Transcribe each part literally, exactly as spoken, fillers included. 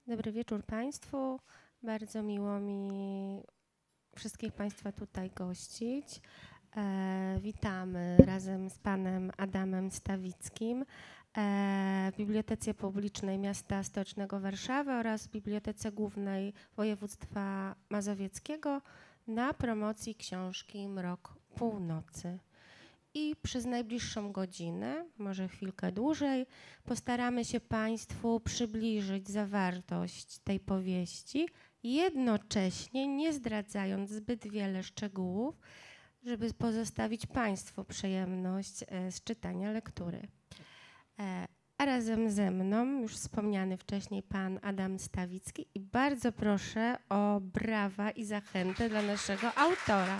Dobry wieczór Państwu. Bardzo miło mi wszystkich Państwa tutaj gościć. E, witamy razem z Panem Adamem Stawickim e, w Bibliotece Publicznej Miasta Stołecznego Warszawy oraz Bibliotece Głównej Województwa Mazowieckiego na promocji książki Mrok Północy. I przez najbliższą godzinę, może chwilkę dłużej, postaramy się Państwu przybliżyć zawartość tej powieści, jednocześnie nie zdradzając zbyt wiele szczegółów, żeby pozostawić Państwu przyjemność e, z czytania lektury. E, a razem ze mną już wspomniany wcześniej Pan Adam Stawicki i bardzo proszę o brawa i zachętę dla naszego autora.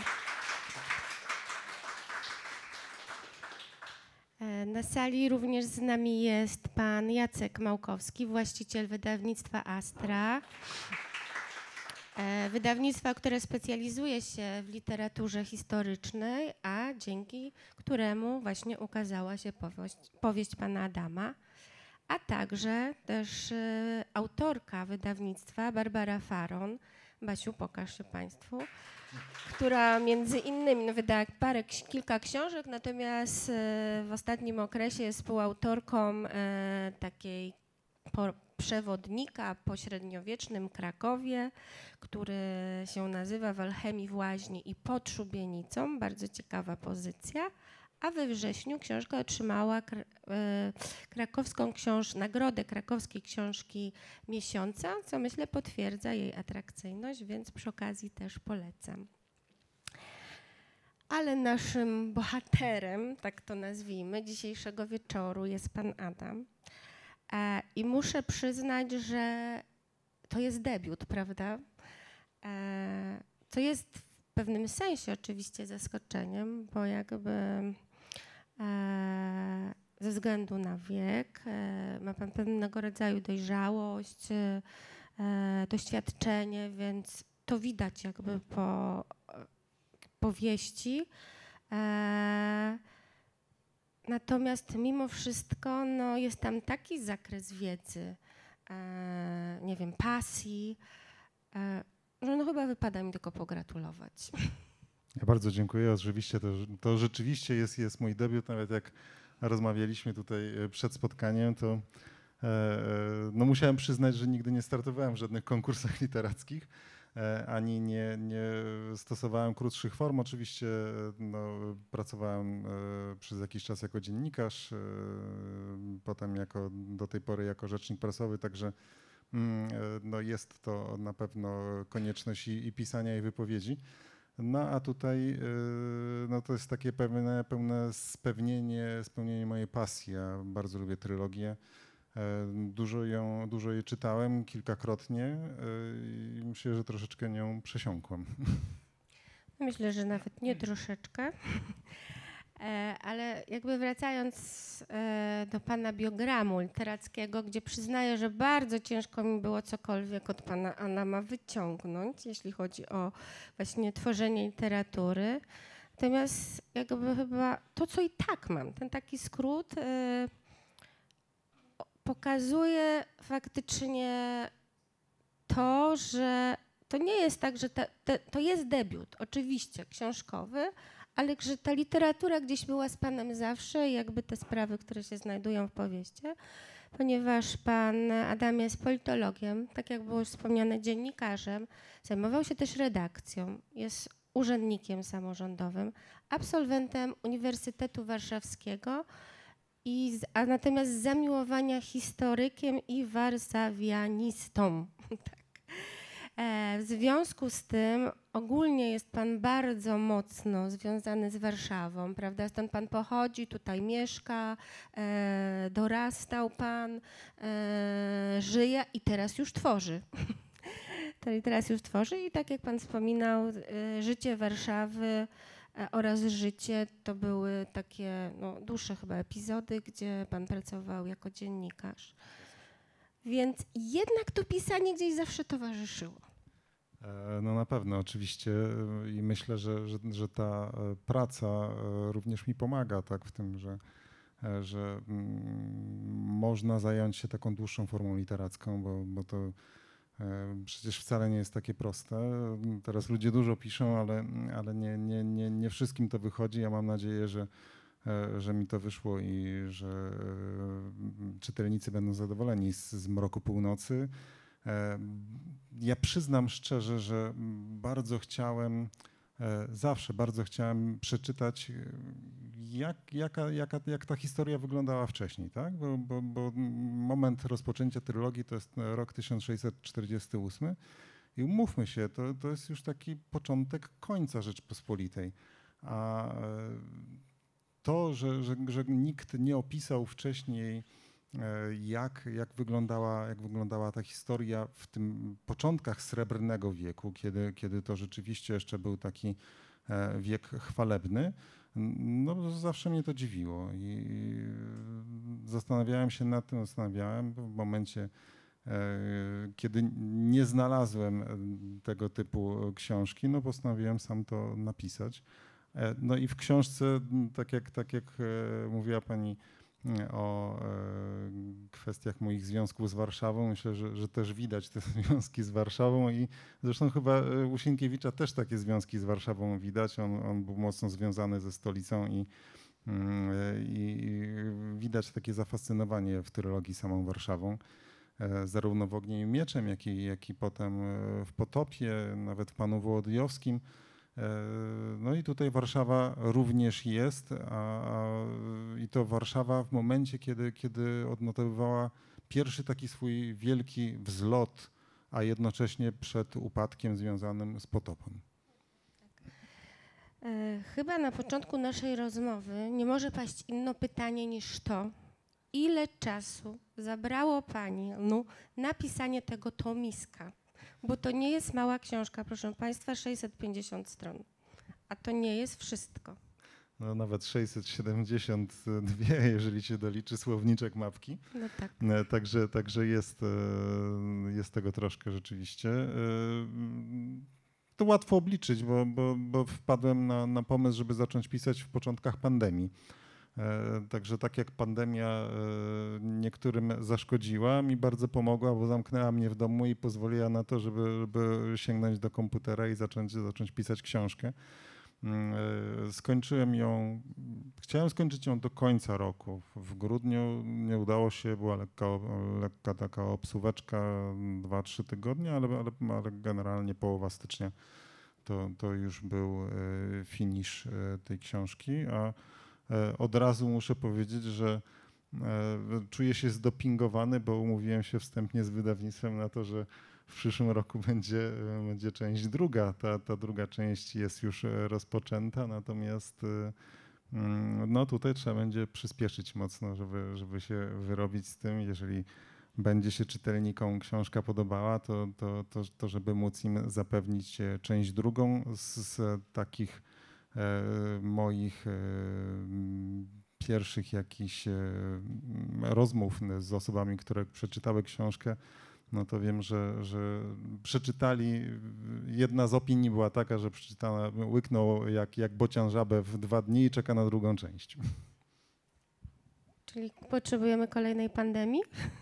Na sali również z nami jest pan Jacek Małkowski, właściciel wydawnictwa Astra. Wydawnictwa, które specjalizuje się w literaturze historycznej, a dzięki któremu właśnie ukazała się powieść, powieść pana Adama, a także też y, autorka wydawnictwa Barbara Faron. Basiu, pokaż się Państwu, która między innymi no, wydała parę, kilka książek, natomiast e, w ostatnim okresie jest współautorką e, takiej po, przewodnika po średniowiecznym Krakowie, który się nazywa W alchemii w łaźni i pod szubienicą. Bardzo ciekawa pozycja. A we wrześniu książka otrzymała kr e, krakowską książ nagrodę krakowskiej książki miesiąca, co myślę potwierdza jej atrakcyjność, więc przy okazji też polecam. Ale naszym bohaterem, tak to nazwijmy, dzisiejszego wieczoru jest pan Adam. E, I muszę przyznać, że to jest debiut, prawda? E, co jest w pewnym sensie oczywiście zaskoczeniem, bo jakby e, ze względu na wiek e, ma pan pewnego rodzaju dojrzałość, e, doświadczenie, więc to widać jakby po powieści. E, natomiast mimo wszystko no, jest tam taki zakres wiedzy, e, nie wiem, pasji, e, że no chyba wypada mi tylko pogratulować. Ja bardzo dziękuję. Oczywiście to, to rzeczywiście jest, jest mój debiut. Nawet jak rozmawialiśmy tutaj przed spotkaniem, to e, no musiałem przyznać, że nigdy nie startowałem w żadnych konkursach literackich, e, ani nie, nie stosowałem krótszych form. Oczywiście no, pracowałem e, przez jakiś czas jako dziennikarz, e, potem jako, do tej pory jako rzecznik prasowy, także mm, no, jest to na pewno konieczność i, i pisania, i wypowiedzi. No a tutaj no, to jest takie pewne, pełne spełnienie, spełnienie mojej pasji. Ja bardzo lubię trylogię. Dużo, ją, dużo jej czytałem, kilkakrotnie i myślę, że troszeczkę nią przesiąkłem. Myślę, że nawet nie troszeczkę. Ale jakby wracając do pana biogramu literackiego, gdzie przyznaję, że bardzo ciężko mi było cokolwiek od pana Adama wyciągnąć, jeśli chodzi o właśnie tworzenie literatury. Natomiast jakby chyba to, co i tak mam, ten taki skrót, pokazuje faktycznie to, że to nie jest tak, że ta, te, to jest debiut, oczywiście książkowy, ale że ta literatura gdzieś była z panem zawsze, jakby te sprawy, które się znajdują w powieści, ponieważ pan Adam jest politologiem, tak jak było już wspomniane, dziennikarzem, zajmował się też redakcją, jest urzędnikiem samorządowym, absolwentem Uniwersytetu Warszawskiego, i z, a natomiast z zamiłowania historykiem i warszawianistą. Tak. W związku z tym ogólnie jest pan bardzo mocno związany z Warszawą, prawda? Stąd pan pochodzi, tutaj mieszka, e, dorastał pan, e, żyje i teraz już tworzy. teraz już tworzy i tak jak pan wspominał, e, życie Warszawy e, oraz życie to były takie no, dłuższe chyba epizody, gdzie pan pracował jako dziennikarz. Więc jednak to pisanie gdzieś zawsze towarzyszyło. No na pewno, oczywiście i myślę, że, że, że ta praca również mi pomaga tak, w tym, że e, że mm, można zająć się taką dłuższą formą literacką, bo, bo to e, przecież wcale nie jest takie proste. Teraz ludzie dużo piszą, ale, ale nie, nie, nie, nie wszystkim to wychodzi. Ja mam nadzieję, że, e, że mi to wyszło i że e, czytelnicy będą zadowoleni z, z Mroku Północy. E, ja przyznam szczerze, że bardzo chciałem, e, zawsze bardzo chciałem przeczytać, jak, jaka, jaka, jak ta historia wyglądała wcześniej, tak? Bo, bo, bo moment rozpoczęcia trylogii to jest rok tysiąc sześćset czterdziesty ósmy i umówmy się, to, to jest już taki początek końca Rzeczpospolitej. A e, to, że, że, że nikt nie opisał wcześniej, Jak, jak, wyglądała, jak wyglądała ta historia w tym początkach Srebrnego wieku, kiedy, kiedy to rzeczywiście jeszcze był taki wiek chwalebny, no zawsze mnie to dziwiło i zastanawiałem się nad tym, zastanawiałem w momencie, kiedy nie znalazłem tego typu książki, no postanowiłem sam to napisać. No i w książce, tak jak, tak jak mówiła pani o e, kwestiach moich związków z Warszawą. Myślę, że, że też widać te związki z Warszawą i zresztą chyba u Sienkiewicza też takie związki z Warszawą widać. On, on był mocno związany ze stolicą i, i, i widać takie zafascynowanie w trylogii samą Warszawą. E, zarówno w Ogniu i Mieczem, jak i, jak i potem w Potopie, nawet w Panu Wołodyjowskim. No i tutaj Warszawa również jest, a, a, i to Warszawa w momencie, kiedy, kiedy odnotowywała pierwszy taki swój wielki wzlot, a jednocześnie przed upadkiem związanym z potopem. E, chyba na początku naszej rozmowy nie może paść inne pytanie niż to, ile czasu zabrało pani no, napisanie tego tomiska? Bo to nie jest mała książka, proszę Państwa, sześćset pięćdziesiąt stron, a to nie jest wszystko. No, nawet sześćset siedemdziesiąt dwa, jeżeli się doliczy słowniczek mapki. No tak. Także, także jest, jest tego troszkę rzeczywiście. To łatwo obliczyć, bo, bo, bo wpadłem na, na pomysł, żeby zacząć pisać w początkach pandemii. Także tak jak pandemia niektórym zaszkodziła, mi bardzo pomogła, bo zamknęła mnie w domu i pozwoliła na to, żeby, żeby sięgnąć do komputera i zacząć, zacząć pisać książkę. Skończyłem ją, chciałem skończyć ją do końca roku. W grudniu nie udało się, była lekka, lekka taka obsuweczka, dwa, trzy tygodnie, ale, ale, ale generalnie połowa stycznia to, to już był finisz tej książki, a od razu muszę powiedzieć, że czuję się zdopingowany, bo umówiłem się wstępnie z wydawnictwem na to, że w przyszłym roku będzie, będzie część druga. Ta, ta druga część jest już rozpoczęta, natomiast no tutaj trzeba będzie przyspieszyć mocno, żeby, żeby się wyrobić z tym. Jeżeli będzie się czytelnikom książka podobała, to, to, to, to żeby móc im zapewnić część drugą z, z takich moich pierwszych jakichś rozmów z osobami, które przeczytały książkę, no to wiem, że, że przeczytali, jedna z opinii była taka, że przeczytana, łyknął jak, jak bocian żabę w dwa dni i czeka na drugą część. Czyli potrzebujemy kolejnej pandemii?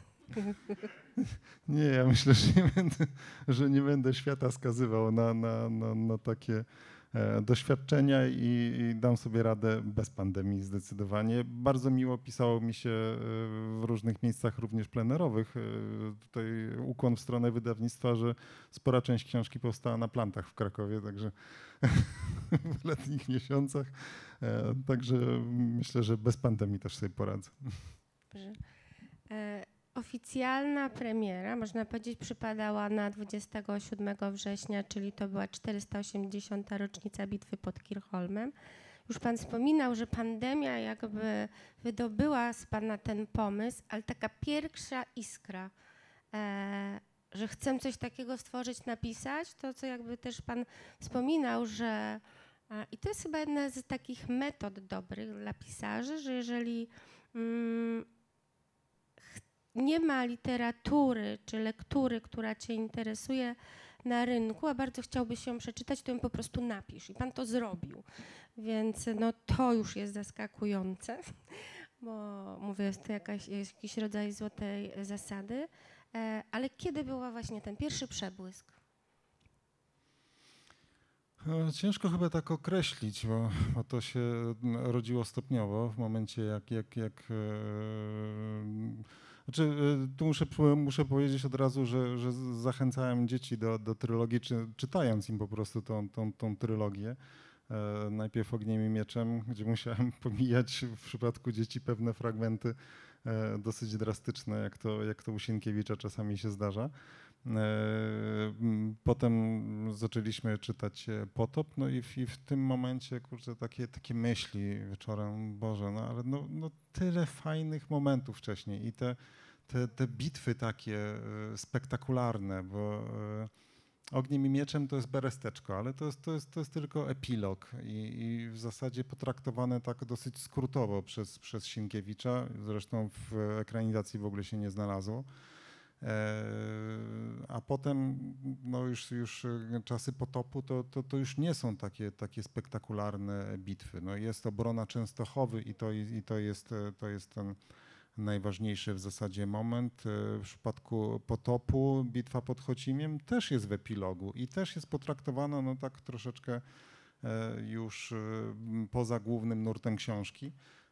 Nie, ja myślę, że nie będę, że nie będę świata skazywał na, na, na, na takie doświadczenia i, i dam sobie radę bez pandemii zdecydowanie. Bardzo miło pisało mi się w różnych miejscach, również plenerowych. Tutaj ukłon w stronę wydawnictwa, że spora część książki powstała na plantach w Krakowie, także w letnich miesiącach. Także myślę, że bez pandemii też sobie poradzę. Dobrze. E Oficjalna premiera, można powiedzieć, przypadała na dwudziestego siódmego września, czyli to była czterysta osiemdziesiąta rocznica bitwy pod Kirchholmem. Już pan wspominał, że pandemia jakby wydobyła z pana ten pomysł, ale taka pierwsza iskra, e, że chcę coś takiego stworzyć, napisać, to co jakby też pan wspominał, że e, i to jest chyba jedna z takich metod dobrych dla pisarzy, że jeżeli mm, nie ma literatury czy lektury, która cię interesuje na rynku, a bardzo chciałbyś ją przeczytać, to ją po prostu napisz. I pan to zrobił. Więc no, to już jest zaskakujące. bo mówię, jest to jakaś, jakiś rodzaj złotej zasady, e, ale kiedy był właśnie ten pierwszy przebłysk? E, Ciężko chyba tak określić, bo, bo to się mm, rodziło stopniowo w momencie jak, jak, jak e, znaczy, e, tu muszę, po- muszę powiedzieć od razu, że, że zachęcałem dzieci do, do trylogii, czy, czytając im po prostu tą, tą, tą trylogię. E, Najpierw Ogniem i Mieczem, gdzie musiałem pomijać w przypadku dzieci pewne fragmenty e, dosyć drastyczne, jak to, jak to u Sienkiewicza czasami się zdarza. E, m, Potem zaczęliśmy czytać e, Potop, no i w, i w tym momencie, kurczę, takie, takie myśli wieczorem, Boże, no ale no, no tyle fajnych momentów wcześniej i te, te, te bitwy takie e, spektakularne, bo e, Ogniem i Mieczem to jest beresteczko, ale to jest, to jest, to jest tylko epilog i, i w zasadzie potraktowane tak dosyć skrótowo przez, przez Sienkiewicza, zresztą w ekranizacji w ogóle się nie znalazło. E, A potem no już, już czasy Potopu to, to, to już nie są takie, takie spektakularne bitwy. No jest obrona Częstochowy i to, i to, jest, to jest ten najważniejszy w zasadzie moment. W przypadku Potopu bitwa pod Chocimiem też jest w epilogu i też jest potraktowana no tak troszeczkę e, już e, poza głównym nurtem książki.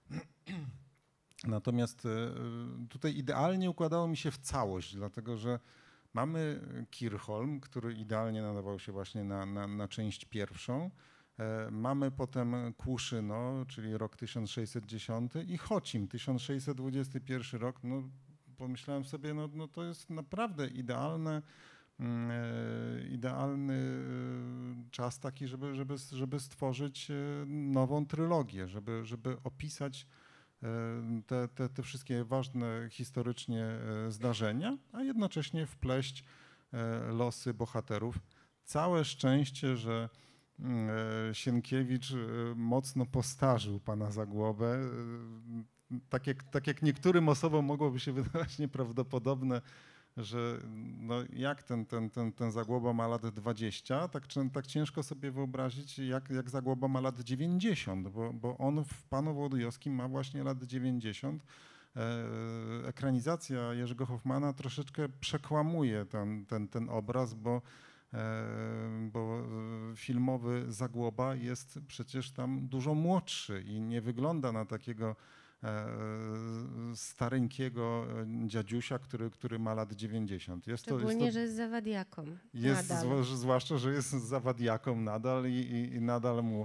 Natomiast e, tutaj idealnie układało mi się w całość, dlatego że mamy Kirchholm, który idealnie nadawał się właśnie na, na, na część pierwszą. E, Mamy potem Kłuszyno, czyli rok tysiąc sześćset dziesiąty i Chocim, tysiąc sześćset dwudziesty pierwszy rok. No, pomyślałem sobie, no, no to jest naprawdę idealne, mm, e, idealny e, czas taki, żeby, żeby, żeby stworzyć e, nową trylogię, żeby, żeby opisać e, te, te, te wszystkie ważne historycznie e, zdarzenia, a jednocześnie wpleść e, losy bohaterów. Całe szczęście, że e, Sienkiewicz e, mocno postarzył pana Zagłobę. E, Tak jak, tak jak niektórym osobom mogłoby się wydawać nieprawdopodobne, że no jak ten, ten, ten, ten Zagłoba ma lat dwadzieścia, tak, czy- tak ciężko sobie wyobrazić, jak, jak Zagłoba ma lat dziewięćdziesiąt, bo, bo on w Panu Wołodyjowskim ma właśnie lat dziewięćdziesiąt. E, Ekranizacja Jerzego Hoffmana troszeczkę przekłamuje ten, ten, ten obraz, bo e, bo e, filmowy Zagłoba jest przecież tam dużo młodszy i nie wygląda na takiego e, stareńkiego dziadziusia, który, który ma lat dziewięćdziesiąt. Jest to, jest Szczególnie, to, że jest zawadiaką jest nadal. zwa- zwłaszcza, że jest zawadiaką nadal i, i, i nadal mu e,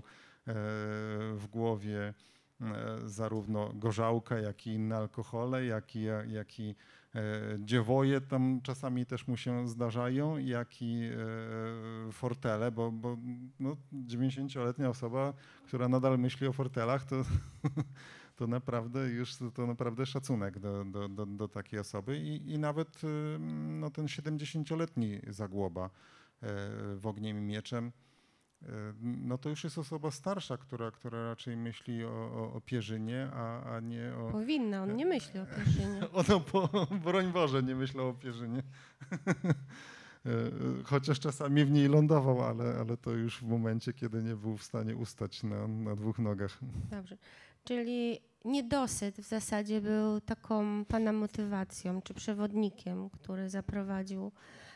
w głowie e, zarówno gorzałka, jak i inne alkohole, jak i, jak i e, dziewoje tam czasami też mu się zdarzają, jak i e, fortele, bo, bo no, dziewięćdziesięcioletnia osoba, która nadal myśli o fortelach, to, to naprawdę już to naprawdę szacunek do, do, do, do takiej osoby i, i nawet y, no, ten siedemdziesięcioletni Zagłoba e, w Ogniem i Mieczem, e, no to już jest osoba starsza, która, która raczej myśli o, o, o Pierzynie, a, a nie o... Powinna, on nie myśli o Pierzynie. Ono, po, broń Boże, nie myślał o Pierzynie. E, Chociaż czasami w niej lądował, ale, ale to już w momencie, kiedy nie był w stanie ustać na, na dwóch nogach. Dobrze. Czyli niedosyt w zasadzie był taką pana motywacją, czy przewodnikiem, który zaprowadził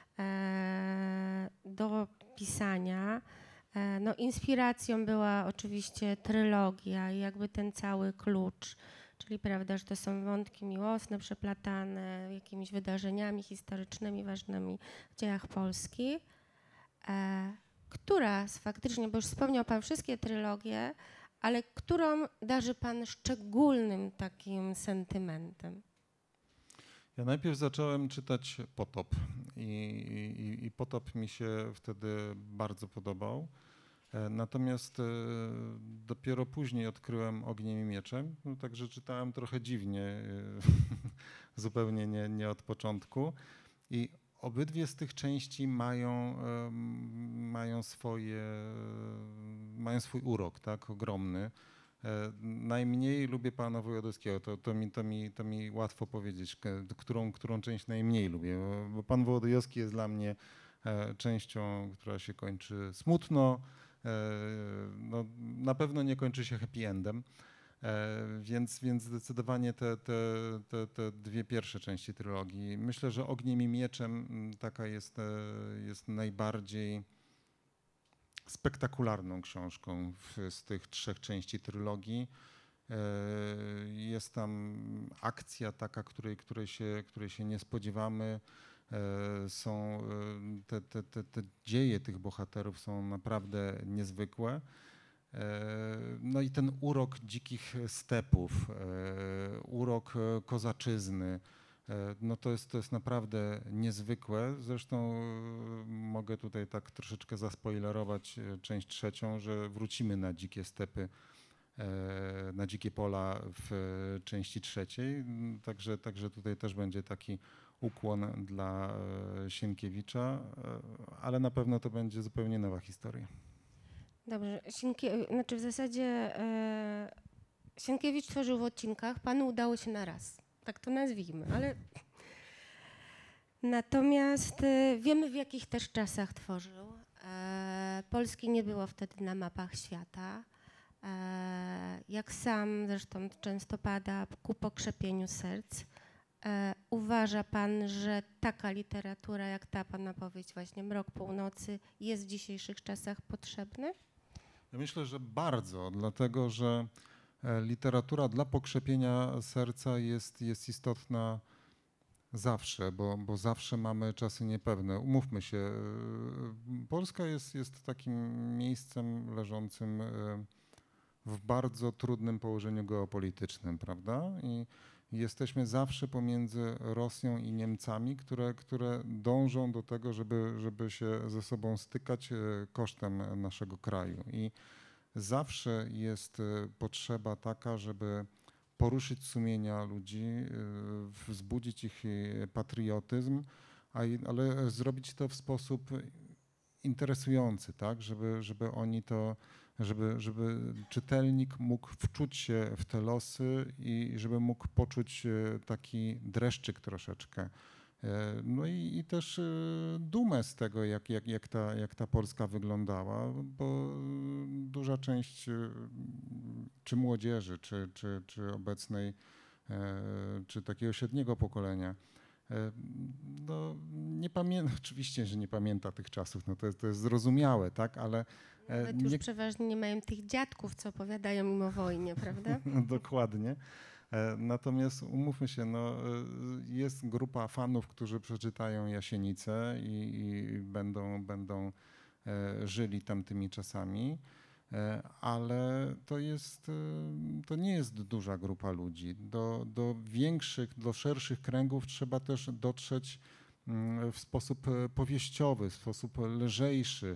e, do pisania. E, no, inspiracją była oczywiście trylogia i jakby ten cały klucz, czyli prawda, że to są wątki miłosne, przeplatane jakimiś wydarzeniami historycznymi ważnymi w dziejach Polski. E, która z faktycznie, bo już wspomniał pan wszystkie trylogie, ale którą darzy pan szczególnym takim sentymentem? Ja najpierw zacząłem czytać Potop i, i, i Potop mi się wtedy bardzo podobał. E, Natomiast e, dopiero później odkryłem Ogniem i Mieczem, no, także czytałem trochę dziwnie, e, zupełnie nie, nie od początku. I obydwie z tych części mają, em, mają, swoje, mają swój urok, tak, ogromny. E, Najmniej lubię pana Wołodyjowskiego, to, to, mi, to, mi, to mi łatwo powiedzieć, k- którą, którą część najmniej lubię, bo, bo pan Wołodyjowski jest dla mnie e, częścią, która się kończy smutno, e, no, na pewno nie kończy się happy endem. Więc, więc zdecydowanie te, te, te, te dwie pierwsze części trylogii. Myślę, że Ogniem i Mieczem taka jest, jest najbardziej spektakularną książką w, z tych trzech części trylogii. Jest tam akcja taka, której, której, się, której się nie spodziewamy. Są te, te, te, te dzieje tych bohaterów są naprawdę niezwykłe. No i ten urok dzikich stepów, urok kozaczyzny, no to jest, to jest naprawdę niezwykłe. Zresztą mogę tutaj tak troszeczkę zaspoilerować część trzecią, że wrócimy na dzikie stepy, na dzikie pola w części trzeciej. Także, także tutaj też będzie taki ukłon dla Sienkiewicza, ale na pewno to będzie zupełnie nowa historia. Dobrze, Sienkie, znaczy w zasadzie e, Sienkiewicz tworzył w odcinkach, panu udało się na raz, tak to nazwijmy, ale natomiast e, wiemy, w jakich też czasach tworzył. E, Polski nie było wtedy na mapach świata. E, jak sam zresztą często pada ku pokrzepieniu serc. E, uważa pan, że taka literatura jak ta pana powieść właśnie Mrok Północy jest w dzisiejszych czasach potrzebna? Ja myślę, że bardzo, dlatego że literatura dla pokrzepienia serca jest, jest istotna zawsze, bo, bo zawsze mamy czasy niepewne. Umówmy się, Polska jest, jest takim miejscem leżącym w bardzo trudnym położeniu geopolitycznym, prawda? I jesteśmy zawsze pomiędzy Rosją i Niemcami, które, które dążą do tego, żeby, żeby się ze sobą stykać kosztem naszego kraju. I zawsze jest potrzeba taka, żeby poruszyć sumienia ludzi, wzbudzić ich patriotyzm, ale zrobić to w sposób interesujący, tak? Żeby, żeby oni to, żeby, żeby czytelnik mógł wczuć się w te losy i żeby mógł poczuć taki dreszczyk troszeczkę. No i, i też dumę z tego, jak, jak, jak, ta, jak ta Polska wyglądała, bo duża część czy młodzieży, czy, czy, czy obecnej, czy takiego średniego pokolenia, no nie pamięta, oczywiście, że nie pamięta tych czasów, no to jest, to jest zrozumiałe, tak, ale... Nawet już nie... przeważnie nie mają tych dziadków, co opowiadają im o wojnie, prawda? Dokładnie. Natomiast umówmy się, no, jest grupa fanów, którzy przeczytają Jasienicę i, i będą, będą żyli tamtymi czasami, ale to, jest, to nie jest duża grupa ludzi. Do, do większych, do szerszych kręgów trzeba też dotrzeć w sposób powieściowy, w sposób lżejszy.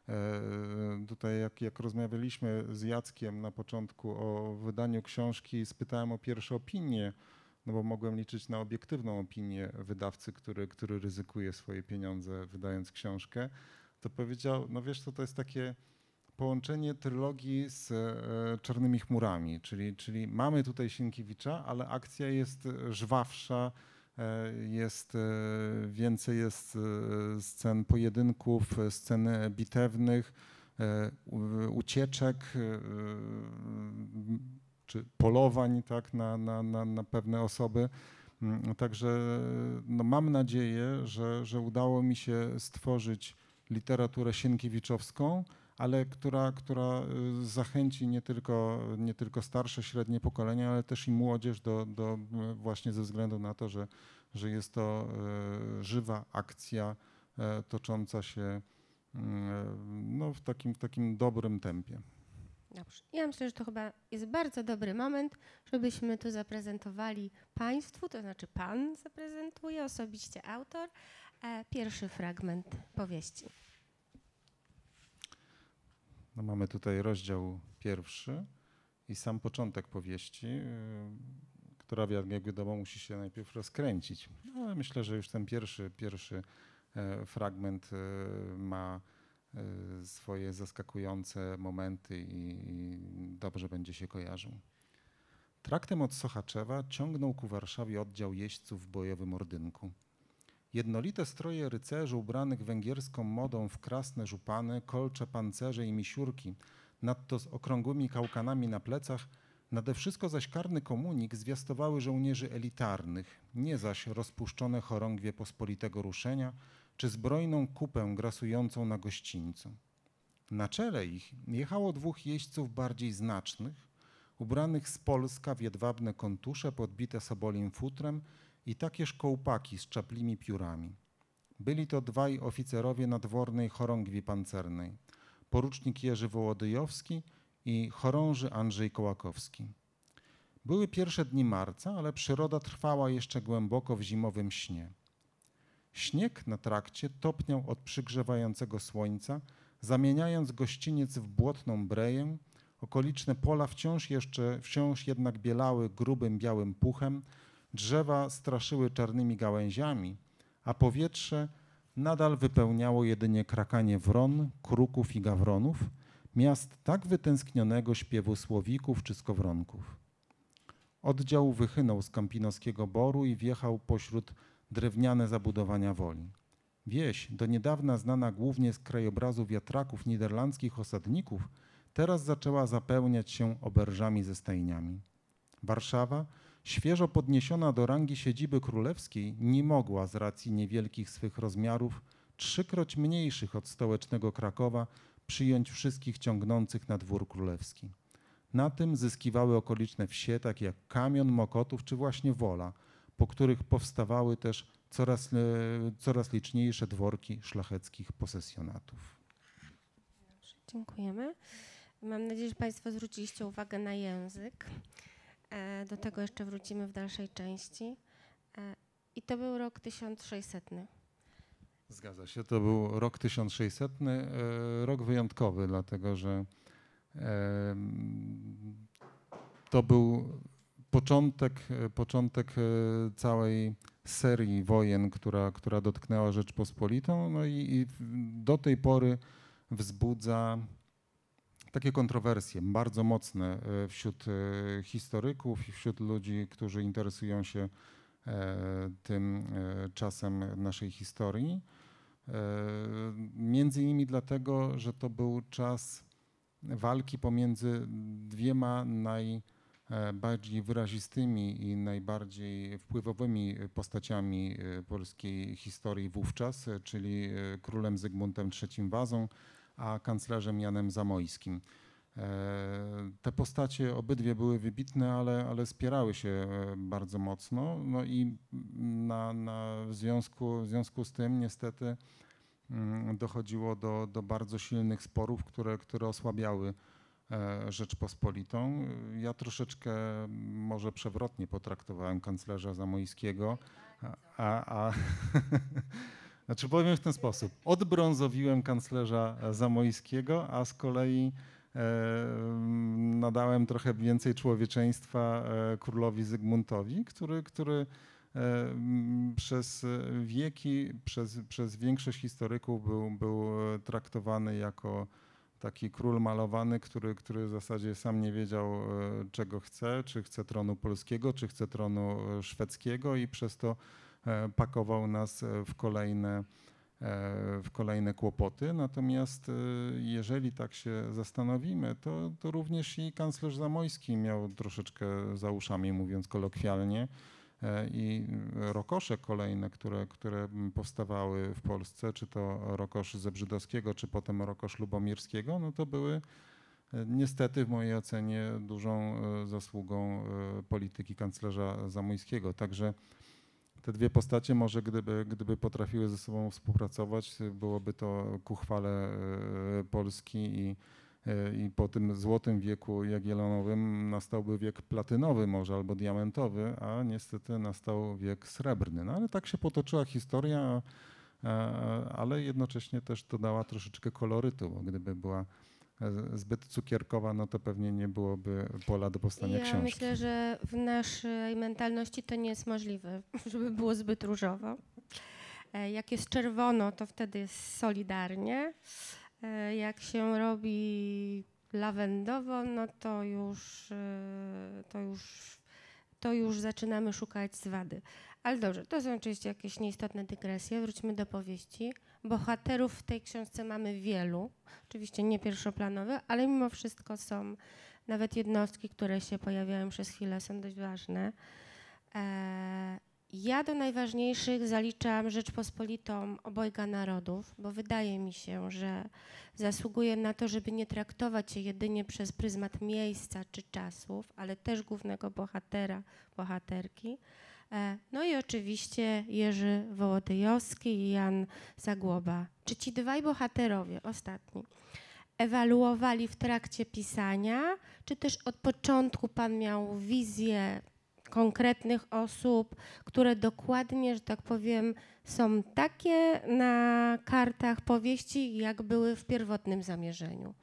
Tutaj jak, jak rozmawialiśmy z Jackiem na początku o wydaniu książki, spytałem o pierwsze opinie, no bo mogłem liczyć na obiektywną opinię wydawcy, który, który ryzykuje swoje pieniądze wydając książkę, to powiedział, no wiesz co, to jest takie połączenie trylogii z Czarnymi chmurami, czyli, czyli mamy tutaj Sienkiewicza, ale akcja jest żwawsza, jest więcej jest scen pojedynków, scen bitewnych, ucieczek czy polowań, tak, na, na, na, na pewne osoby. Także no, mam nadzieję, że, że udało mi się stworzyć literaturę sienkiewiczowską, ale która, która zachęci nie tylko, nie tylko starsze, średnie pokolenia, ale też i młodzież do, do właśnie ze względu na to, że, że jest to żywa akcja tocząca się no, w takim, w takim dobrym tempie. Dobrze. Ja myślę, że to chyba jest bardzo dobry moment, żebyśmy tu zaprezentowali Państwu, to znaczy Pan zaprezentuje, osobiście autor, pierwszy fragment powieści. No mamy tutaj rozdział pierwszy i sam początek powieści, która jak wiadomo musi się najpierw rozkręcić. No, ale myślę, że już ten pierwszy, pierwszy fragment ma swoje zaskakujące momenty i dobrze będzie się kojarzył. Traktem od Sochaczewa ciągnął ku Warszawie oddział jeźdźców w bojowym ordynku. Jednolite stroje rycerzy ubranych węgierską modą w krasne żupany, kolcze, pancerze i misiurki, nadto z okrągłymi kałkanami na plecach, Nade wszystko zaś karny komunik zwiastowały żołnierzy elitarnych, nie zaś rozpuszczone chorągwie pospolitego ruszenia, czy zbrojną kupę grasującą na gościńcu. Na czele ich jechało dwóch jeźdźców bardziej znacznych, ubranych z Polska w jedwabne kontusze podbite sobolim futrem i takież kołpaki z czaplimi piórami. Byli to dwaj oficerowie nadwornej chorągwi pancernej, porucznik Jerzy Wołodyjowski i chorąży Andrzej Kołakowski. Były pierwsze dni marca, ale przyroda trwała jeszcze głęboko w zimowym śnie. Śnieg na trakcie topniał od przygrzewającego słońca, zamieniając gościniec w błotną breję. Okoliczne pola wciąż jeszcze, wciąż jednak bielały grubym białym puchem, drzewa straszyły czarnymi gałęziami, a powietrze nadal wypełniało jedynie krakanie wron, kruków i gawronów, miast tak wytęsknionego śpiewu słowików czy skowronków. Oddział wychynął z Kampinoskiego Boru i wjechał pośród drewniane zabudowania Woli. Wieś, do niedawna znana głównie z krajobrazu wiatraków niderlandzkich osadników, teraz zaczęła zapełniać się oberżami ze stajniami. Warszawa, świeżo podniesiona do rangi siedziby królewskiej, nie mogła z racji niewielkich swych rozmiarów, trzykroć mniejszych od stołecznego Krakowa, przyjąć wszystkich ciągnących na dwór królewski. Na tym zyskiwały okoliczne wsie, takie jak Kamion, Mokotów czy właśnie Wola, po których powstawały też coraz, coraz liczniejsze dworki szlacheckich posesjonatów. Dziękujemy. Mam nadzieję, że Państwo zwróciliście uwagę na język. Do tego jeszcze wrócimy w dalszej części. I to był rok tysiąc sześćsetny. Zgadza się, to był rok tysiąc sześćsetny, rok wyjątkowy, dlatego że to był początek, początek całej serii wojen, która, która dotknęła Rzeczpospolitą, no i, i do tej pory wzbudza takie kontrowersje bardzo mocne wśród historyków i wśród ludzi, którzy interesują się tym czasem naszej historii. Między innymi dlatego, że to był czas walki pomiędzy dwiema najbardziej wyrazistymi i najbardziej wpływowymi postaciami polskiej historii wówczas, czyli królem Zygmuntem trzecim Wazą, a kanclerzem Janem Zamoyskim. Te postacie obydwie były wybitne, ale, ale spierały się bardzo mocno. No i na, na w, związku, w związku z tym niestety dochodziło do, do bardzo silnych sporów, które, które osłabiały Rzeczpospolitą. Ja troszeczkę może przewrotnie potraktowałem kanclerza Zamoyskiego, a, a znaczy powiem w ten sposób. Odbrązowiłem kanclerza Zamoyskiego, a z kolei nadałem trochę więcej człowieczeństwa królowi Zygmuntowi, który, który przez wieki, przez, przez większość historyków był, był traktowany jako taki król malowany, który, który w zasadzie sam nie wiedział, czego chce, czy chce tronu polskiego, czy chce tronu szwedzkiego i przez to pakował nas w kolejne, w kolejne kłopoty. Natomiast jeżeli tak się zastanowimy, to, to również i kanclerz Zamoyski miał troszeczkę za uszami, mówiąc kolokwialnie, i rokosze kolejne, które, które powstawały w Polsce, czy to rokosz Zebrzydowskiego, czy potem rokosz Lubomirskiego, no to były niestety w mojej ocenie dużą zasługą polityki kanclerza Zamoyskiego. Także te dwie postacie może gdyby, gdyby potrafiły ze sobą współpracować, byłoby to ku chwale Polski i, i po tym złotym wieku jagiellonowym nastałby wiek platynowy może albo diamentowy, a niestety nastał wiek srebrny. No ale tak się potoczyła historia, ale jednocześnie też dodała troszeczkę kolorytu, bo gdyby była zbyt cukierkowa, no to pewnie nie byłoby pola do powstania ja książki. Ja myślę, że w naszej mentalności to nie jest możliwe, żeby było zbyt różowo. Jak jest czerwono, to wtedy jest solidarnie. Jak się robi lawendowo, no to już, to już, to już zaczynamy szukać zwady. Ale dobrze, to są oczywiście jakieś nieistotne dygresje. Wróćmy do powieści. Bohaterów w tej książce mamy wielu, oczywiście nie pierwszoplanowych, ale mimo wszystko są nawet jednostki, które się pojawiają przez chwilę, są dość ważne. E, ja do najważniejszych zaliczam Rzeczpospolitą obojga narodów, bo wydaje mi się, że zasługuje na to, żeby nie traktować je jedynie przez pryzmat miejsca czy czasów, ale też głównego bohatera, bohaterki. E, no i oczywiście Jerzy Wołodyjowski i Jan Zagłoba. Czy ci dwaj bohaterowie, ostatni, ewaluowali w trakcie pisania, czy też od początku pan miał wizję konkretnych osób, które dokładnie, że tak powiem, są takie na kartach powieści, jak były w pierwotnym zamierzeniu?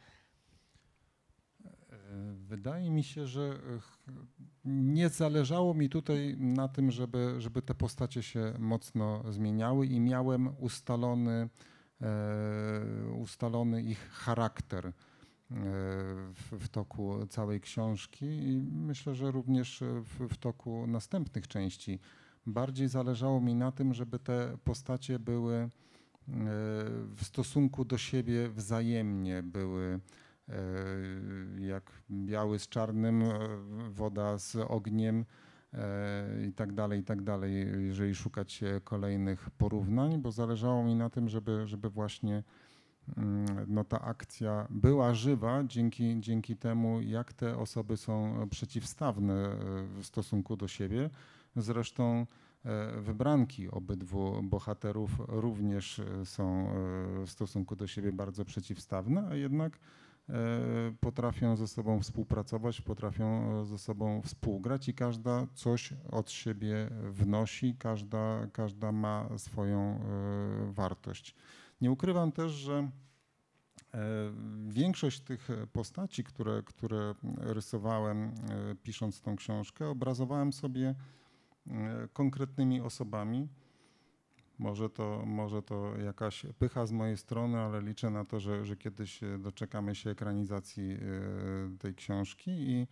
Wydaje mi się, że nie zależało mi tutaj na tym, żeby, żeby te postacie się mocno zmieniały i miałem ustalony, e, ustalony ich charakter e, w, w toku całej książki i myślę, że również w, w toku następnych części. Bardziej zależało mi na tym, żeby te postacie były e, w stosunku do siebie wzajemnie, były jak biały z czarnym, woda z ogniem i tak dalej, i tak dalej, jeżeli szukać kolejnych porównań, bo zależało mi na tym, żeby, żeby właśnie no, ta akcja była żywa dzięki, dzięki temu, jak te osoby są przeciwstawne w stosunku do siebie. Zresztą wybranki obydwu bohaterów również są w stosunku do siebie bardzo przeciwstawne, a jednak potrafią ze sobą współpracować, potrafią ze sobą współgrać i każda coś od siebie wnosi, każda, każda ma swoją wartość. Nie ukrywam też, że większość tych postaci, które, które rysowałem pisząc tą książkę, obrazowałem sobie konkretnymi osobami. Może to, może to jakaś pycha z mojej strony, ale liczę na to, że, że kiedyś doczekamy się ekranizacji tej książki i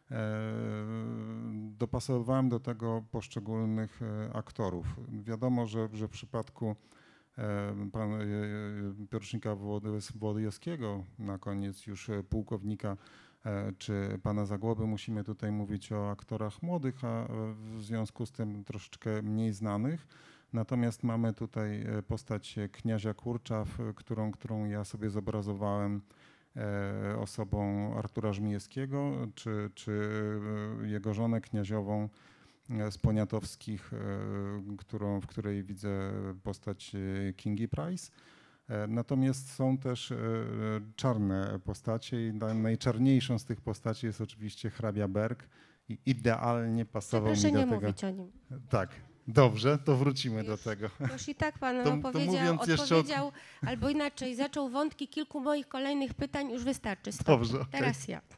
dopasowałem do tego poszczególnych aktorów. Wiadomo, że, że w przypadku pana porucznika Wołodyjowskiego, na koniec już pułkownika, czy pana Zagłoby, musimy tutaj mówić o aktorach młodych, a w związku z tym troszeczkę mniej znanych. Natomiast mamy tutaj postać kniazia Kurczaw, którą, którą ja sobie zobrazowałem osobą Artura Żmijewskiego, czy, czy jego żonę kniaziową z Poniatowskich, którą, w której widzę postać Kingi Price. Natomiast są też czarne postacie i najczarniejszą z tych postaci jest oczywiście hrabia Berg i idealnie pasował Proszę mi do nie tego. mówić o nim. Tak. Dobrze, to wrócimy Już, do tego. Już i tak pan To- to opowiedział, mówiąc jeszcze o- odpowiedział, albo inaczej, zaczął wątki kilku moich kolejnych pytań, już wystarczy. Stop. Dobrze, okej. Teraz ja.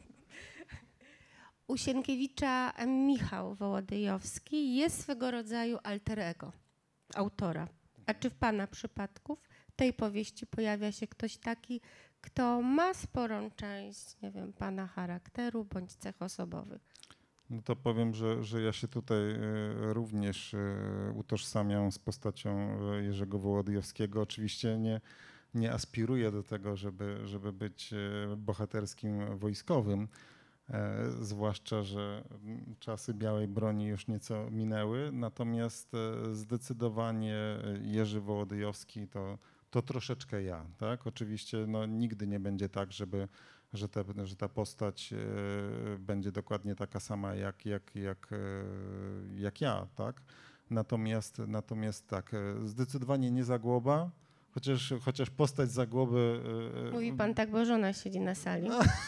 U Sienkiewicza Michał Wołodyjowski jest swego rodzaju alter ego autora. A czy w pana przypadku w tej powieści pojawia się ktoś taki, kto ma sporą część, nie wiem, pana charakteru bądź cech osobowych? No to powiem, że, że ja się tutaj e, również e, utożsamiam z postacią e, Jerzego Wołodyjowskiego. Oczywiście nie, nie aspiruję do tego, żeby, żeby być e, bohaterskim wojskowym, e, zwłaszcza, że mm, czasy białej broni już nieco minęły. Natomiast e, zdecydowanie Jerzy Wołodyjowski to, to troszeczkę ja. Tak? Oczywiście no, nigdy nie będzie tak, żeby Że, te, że ta postać e, będzie dokładnie taka sama jak, jak, jak, e, jak ja, tak? Natomiast, natomiast tak, e, zdecydowanie nie Zagłoba, chociaż, chociaż postać Zagłoby... e, Mówi pan tak, bo żona siedzi na sali.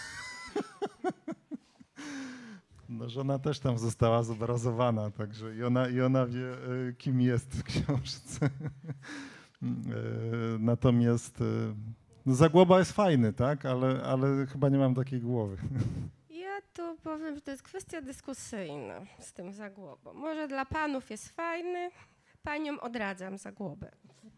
No, żona też tam została zobrazowana, także i ona, i ona wie, e, kim jest w książce. E, Natomiast... e, No Zagłoba jest fajny, tak, ale, ale chyba nie mam takiej głowy. Ja tu powiem, że to jest kwestia dyskusyjna z tym Zagłobą. Może dla panów jest fajny, paniom odradzam Zagłobę.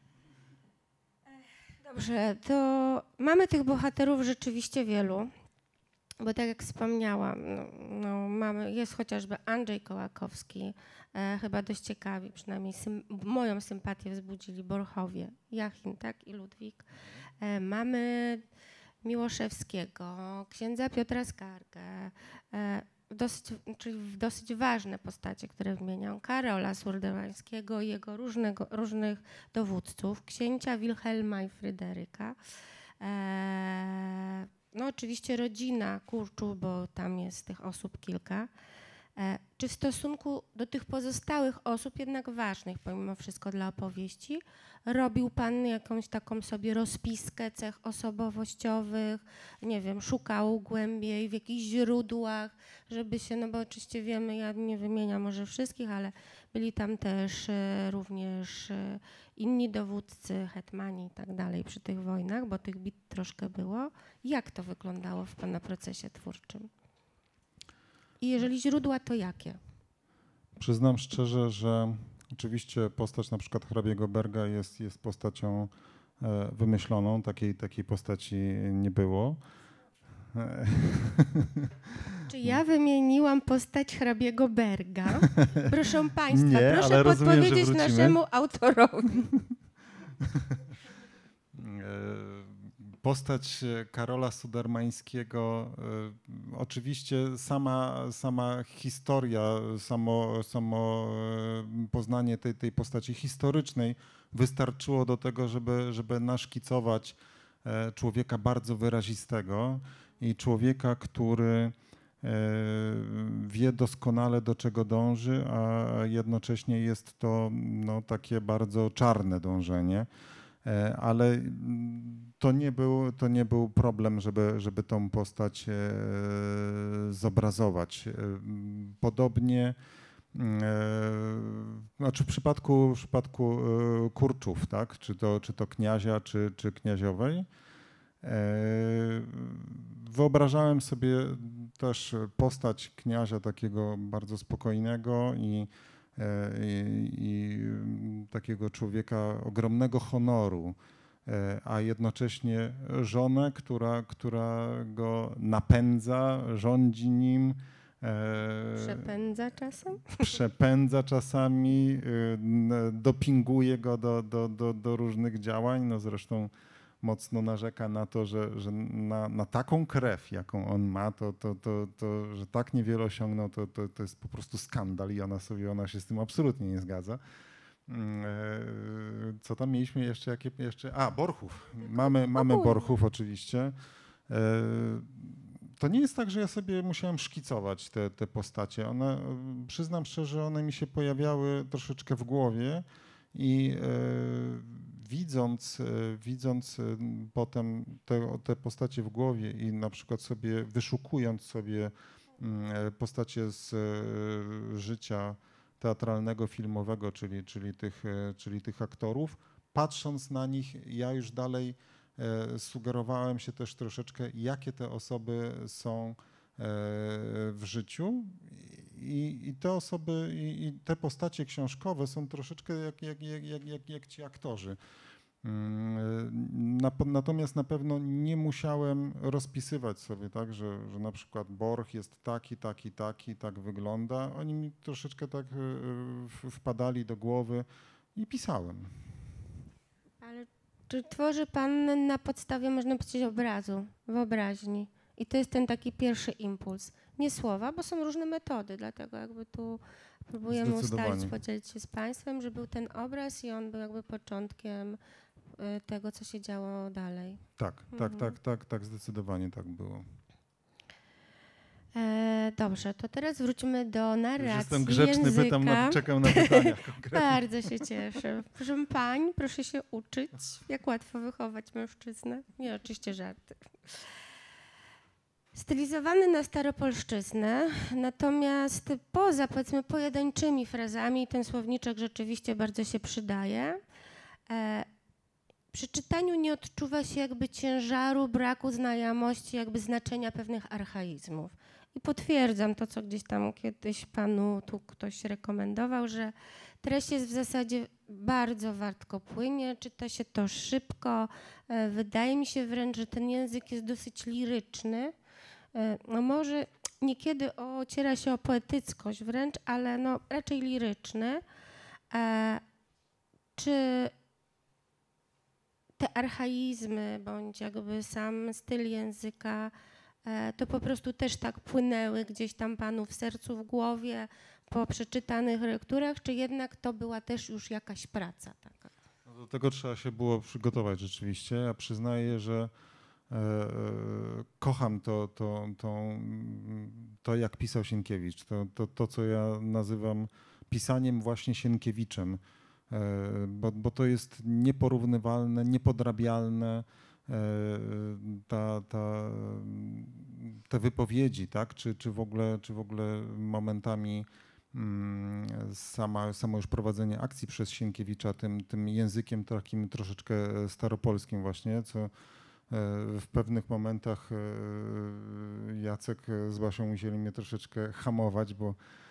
Dobrze, to mamy tych bohaterów rzeczywiście wielu, bo tak jak wspomniałam, no, no mamy, jest chociażby Andrzej Kołakowski, e, chyba dość ciekawi, przynajmniej sym, moją sympatię wzbudzili Borchowie, Jachin, tak, i Ludwik. E, mamy Miłoszewskiego, księdza Piotra Skargę, e, dosyć, czyli w dosyć ważne postacie, które wymieniam, Karola Surdewańskiego i jego różnego, różnych dowódców, księcia Wilhelma i Fryderyka. E, no oczywiście rodzina Kurczów, bo tam jest tych osób kilka. E, czy w stosunku do tych pozostałych osób, jednak ważnych pomimo wszystko dla opowieści, robił pan jakąś taką sobie rozpiskę cech osobowościowych, nie wiem, szukał głębiej w jakichś źródłach, żeby się, no bo oczywiście wiemy, ja nie wymieniam może wszystkich, ale byli tam też e, również e, inni dowódcy, hetmani i tak dalej przy tych wojnach, bo tych bit troszkę było. Jak to wyglądało w pana procesie twórczym? I jeżeli źródła, to jakie? Przyznam szczerze, że oczywiście postać na przykład hrabiego Berga jest, jest postacią e, wymyśloną, takiej, takiej postaci nie było. Czy ja wymieniłam postać hrabiego Berga? Proszę państwa, Nie, proszę ale rozumiem, że podpowiedzieć wrócimy. naszemu autorowi. Postać Karola Sudermańskiego, e, oczywiście sama, sama historia, samo, samo e, poznanie tej, tej postaci historycznej wystarczyło do tego, żeby, żeby naszkicować e, człowieka bardzo wyrazistego i człowieka, który e, wie doskonale, do czego dąży, a jednocześnie jest to no, takie bardzo czarne dążenie. Ale to nie był, to nie był problem, żeby, żeby tą postać zobrazować. Podobnie znaczy w przypadku, w przypadku Kurczów, tak? czy, to, czy to kniazia, czy, czy kniaziowej, wyobrażałem sobie też postać kniazia takiego bardzo spokojnego i I, i takiego człowieka ogromnego honoru, a jednocześnie żonę, która, która go napędza, rządzi nim. Przepędza czasem? Przepędza czasami, dopinguje go do, do, do, do różnych działań. No zresztą mocno narzeka na to, że, że na, na taką krew, jaką on ma, to, to, to, to, że tak niewiele osiągnął, to, to, to jest po prostu skandal i ona sobie, ona się z tym absolutnie nie zgadza. Co tam mieliśmy jeszcze? Jakie jeszcze? A, Borchów. Mamy, mamy Borchów oczywiście. To nie jest tak, że ja sobie musiałem szkicować te, te postacie. One, przyznam szczerze, one mi się pojawiały troszeczkę w głowie i Widząc, widząc potem te, te postacie w głowie i na przykład sobie wyszukując sobie postacie z życia teatralnego, filmowego, czyli, czyli, tych, czyli tych aktorów, patrząc na nich, ja już dalej sugerowałem się też troszeczkę, jakie te osoby są w życiu. I, i te osoby, i, i te postacie książkowe są troszeczkę jak, jak, jak, jak, jak, jak ci aktorzy. Na, natomiast na pewno nie musiałem rozpisywać sobie, tak, że, że na przykład Borch jest taki, taki, taki, tak wygląda. Oni mi troszeczkę tak wpadali do głowy i pisałem. Ale czy tworzy pan na podstawie, można powiedzieć, obrazu, wyobraźni? I to jest ten taki pierwszy impuls. Nie słowa, bo są różne metody, dlatego jakby tu próbujemy ustalić, podzielić się z państwem, że był ten obraz i on był jakby początkiem tego, co się działo dalej. Tak, mhm. tak, tak, tak, tak, zdecydowanie tak było. E, dobrze, to teraz wróćmy do narracji. Już jestem grzeczny, języka. pytam, na, czekam na pytania konkretnie. Bardzo się cieszę. Proszę pań, proszę się uczyć, jak łatwo wychować mężczyznę. Nie, oczywiście żarty. Stylizowany na staropolszczyznę, natomiast poza, powiedzmy, pojedynczymi frazami ten słowniczek rzeczywiście bardzo się przydaje. E, przy czytaniu nie odczuwa się jakby ciężaru, braku znajomości, jakby znaczenia pewnych archaizmów. I potwierdzam to, co gdzieś tam kiedyś panu tu ktoś rekomendował, że treść jest w zasadzie bardzo wartko płynie, czyta się to szybko. E, wydaje mi się wręcz, że ten język jest dosyć liryczny. No może niekiedy ociera się o poetyckość wręcz, ale no raczej liryczny. E, czy te archaizmy, bądź jakby sam styl języka, e, to po prostu też tak płynęły gdzieś tam panu w sercu, w głowie, po przeczytanych lekturach, czy jednak to była też już jakaś praca taka? No do tego trzeba się było przygotować rzeczywiście. Ja przyznaję, że e, e, kocham to, to, to, to, jak pisał Sienkiewicz. To, to, to, co ja nazywam pisaniem właśnie Sienkiewiczem, e, bo, bo to jest nieporównywalne, niepodrabialne. E, ta, ta, te wypowiedzi, tak? czy, czy, w ogóle, czy w ogóle momentami Sama, samo już prowadzenie akcji przez Sienkiewicza tym, tym językiem takim troszeczkę staropolskim właśnie, co w pewnych momentach Jacek z Basią musieli mnie troszeczkę hamować, bo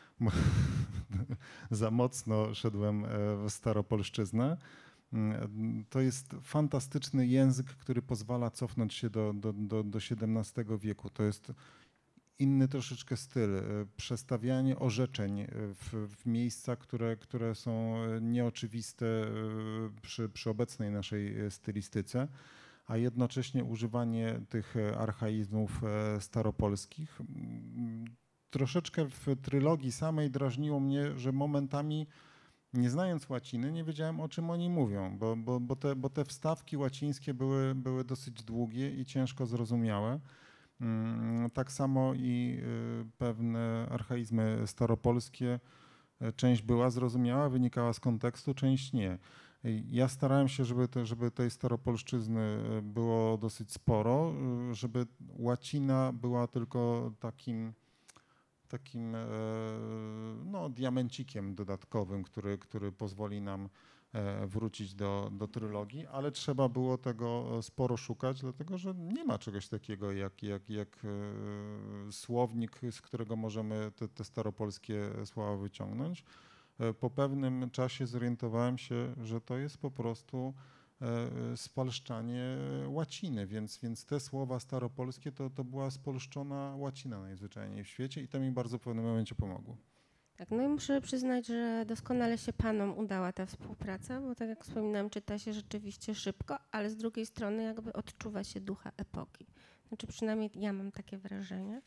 za mocno szedłem w staropolszczyznę. To jest fantastyczny język, który pozwala cofnąć się do, do, do, do siedemnastego wieku. To jest inny troszeczkę styl, przestawianie orzeczeń w, w miejsca, które, które są nieoczywiste przy, przy obecnej naszej stylistyce, a jednocześnie używanie tych archaizmów staropolskich. Troszeczkę w trylogii samej drażniło mnie, że momentami, nie znając łaciny, nie wiedziałem, o czym oni mówią, bo, bo, bo, te, bo te wstawki łacińskie były, były dosyć długie i ciężko zrozumiałe. Tak samo i pewne archaizmy staropolskie, część była zrozumiała, wynikała z kontekstu, część nie. Ja starałem się, żeby, te, żeby tej staropolszczyzny było dosyć sporo, żeby łacina była tylko takim, takim no, diamencikiem dodatkowym, który, który pozwoli nam wrócić do, do trylogii, ale trzeba było tego sporo szukać, dlatego że nie ma czegoś takiego jak, jak, jak słownik, z którego możemy te, te staropolskie słowa wyciągnąć. Po pewnym czasie zorientowałem się, że to jest po prostu spalszczanie łaciny, więc, więc te słowa staropolskie to, to była spolszczona łacina najzwyczajniej w świecie i to mi bardzo w pewnym momencie pomogło. Tak, no i muszę przyznać, że doskonale się panom udała ta współpraca, bo tak jak wspominałam, czyta się rzeczywiście szybko, ale z drugiej strony jakby odczuwa się ducha epoki. Znaczy przynajmniej ja mam takie wrażenie.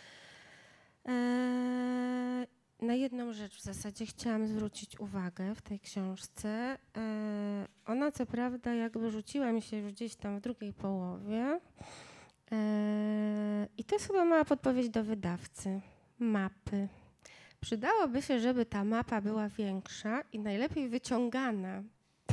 Eee, na jedną rzecz w zasadzie chciałam zwrócić uwagę w tej książce. Eee, ona co prawda jakby rzuciła mi się już gdzieś tam w drugiej połowie eee, i to jest chyba mała podpowiedź do wydawcy. Mapy. Przydałoby się, żeby ta mapa była większa i najlepiej wyciągana.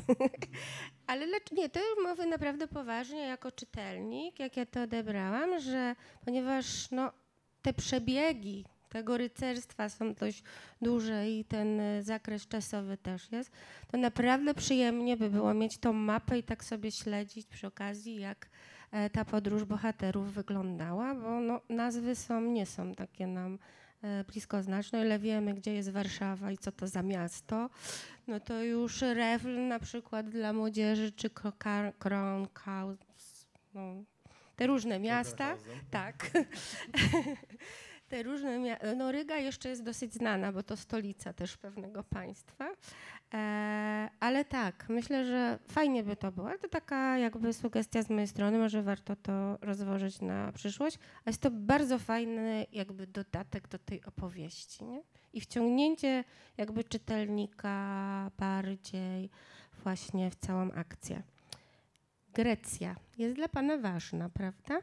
Ale lecz, nie, to już mówię naprawdę poważnie jako czytelnik, jak ja to odebrałam, że ponieważ no, te przebiegi tego rycerstwa są dość duże i ten zakres czasowy też jest, to naprawdę przyjemnie by było mieć tą mapę i tak sobie śledzić przy okazji, jak ta podróż bohaterów wyglądała, bo no, nazwy są, nie są takie nam bliskoznaczne, o ile wiemy, gdzie jest Warszawa i co to za miasto, no to już Rewl na przykład dla młodzieży, czy Kronkaus, no, te różne miasta, tak, te różne miasta, no Ryga jeszcze jest dosyć znana, bo to stolica też pewnego państwa, e, ale tak, myślę, że fajnie by to było, ale to taka jakby sugestia z mojej strony, może warto to rozważyć na przyszłość, a jest to bardzo fajny jakby dodatek do tej opowieści, nie? I wciągnięcie jakby czytelnika bardziej właśnie w całą akcję. Grecja jest dla pana ważna, prawda?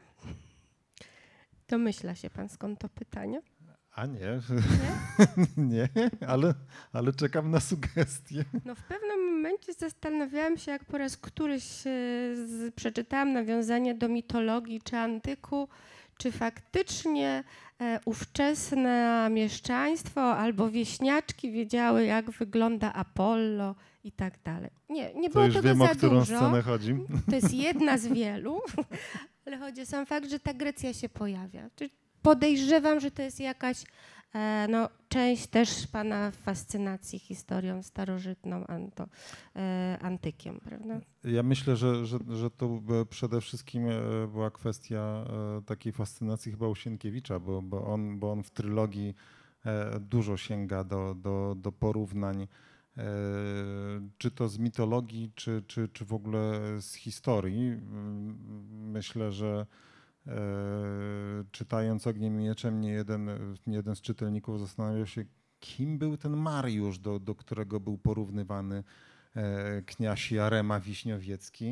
Domyśla się pan, skąd to pytanie? A nie, Nie? nie, ale, ale czekam na sugestie. No w pewnym momencie zastanawiałam się, jak po raz któryś z, przeczytałam nawiązanie do mitologii czy antyku, czy faktycznie e, ówczesne mieszczaństwo albo wieśniaczki wiedziały, jak wygląda Apollo i tak dalej. Nie, nie To było już tego wiem, za o którą dużo. scenę chodzi. To jest jedna z wielu, ale chodzi o sam fakt, że ta Grecja się pojawia. Czyli podejrzewam, że to jest jakaś e, no, część też pana fascynacji historią starożytną, anto, e, antykiem, prawda? Ja myślę, że, że, że to przede wszystkim była kwestia takiej fascynacji chyba u Sienkiewicza, bo, bo, on, bo on w trylogii dużo sięga do, do, do porównań czy to z mitologii, czy, czy, czy w ogóle z historii. Myślę, że czytając Ogniem i Mieczem, nie jeden, nie jeden z czytelników zastanawiał się, kim był ten Mariusz, do, do którego był porównywany kniaz Jarema Wiśniowiecki.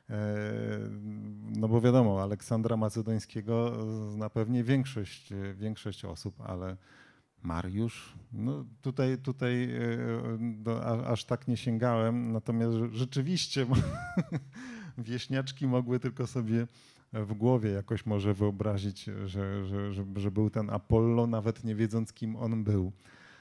No bo wiadomo, Aleksandra Macedońskiego zna pewnie większość, większość osób, ale Mariusz, no tutaj, tutaj do, aż tak nie sięgałem, natomiast rzeczywiście wieśniaczki mogły tylko sobie w głowie jakoś może wyobrazić, że, że, że, że był ten Apollo, nawet nie wiedząc, kim on był.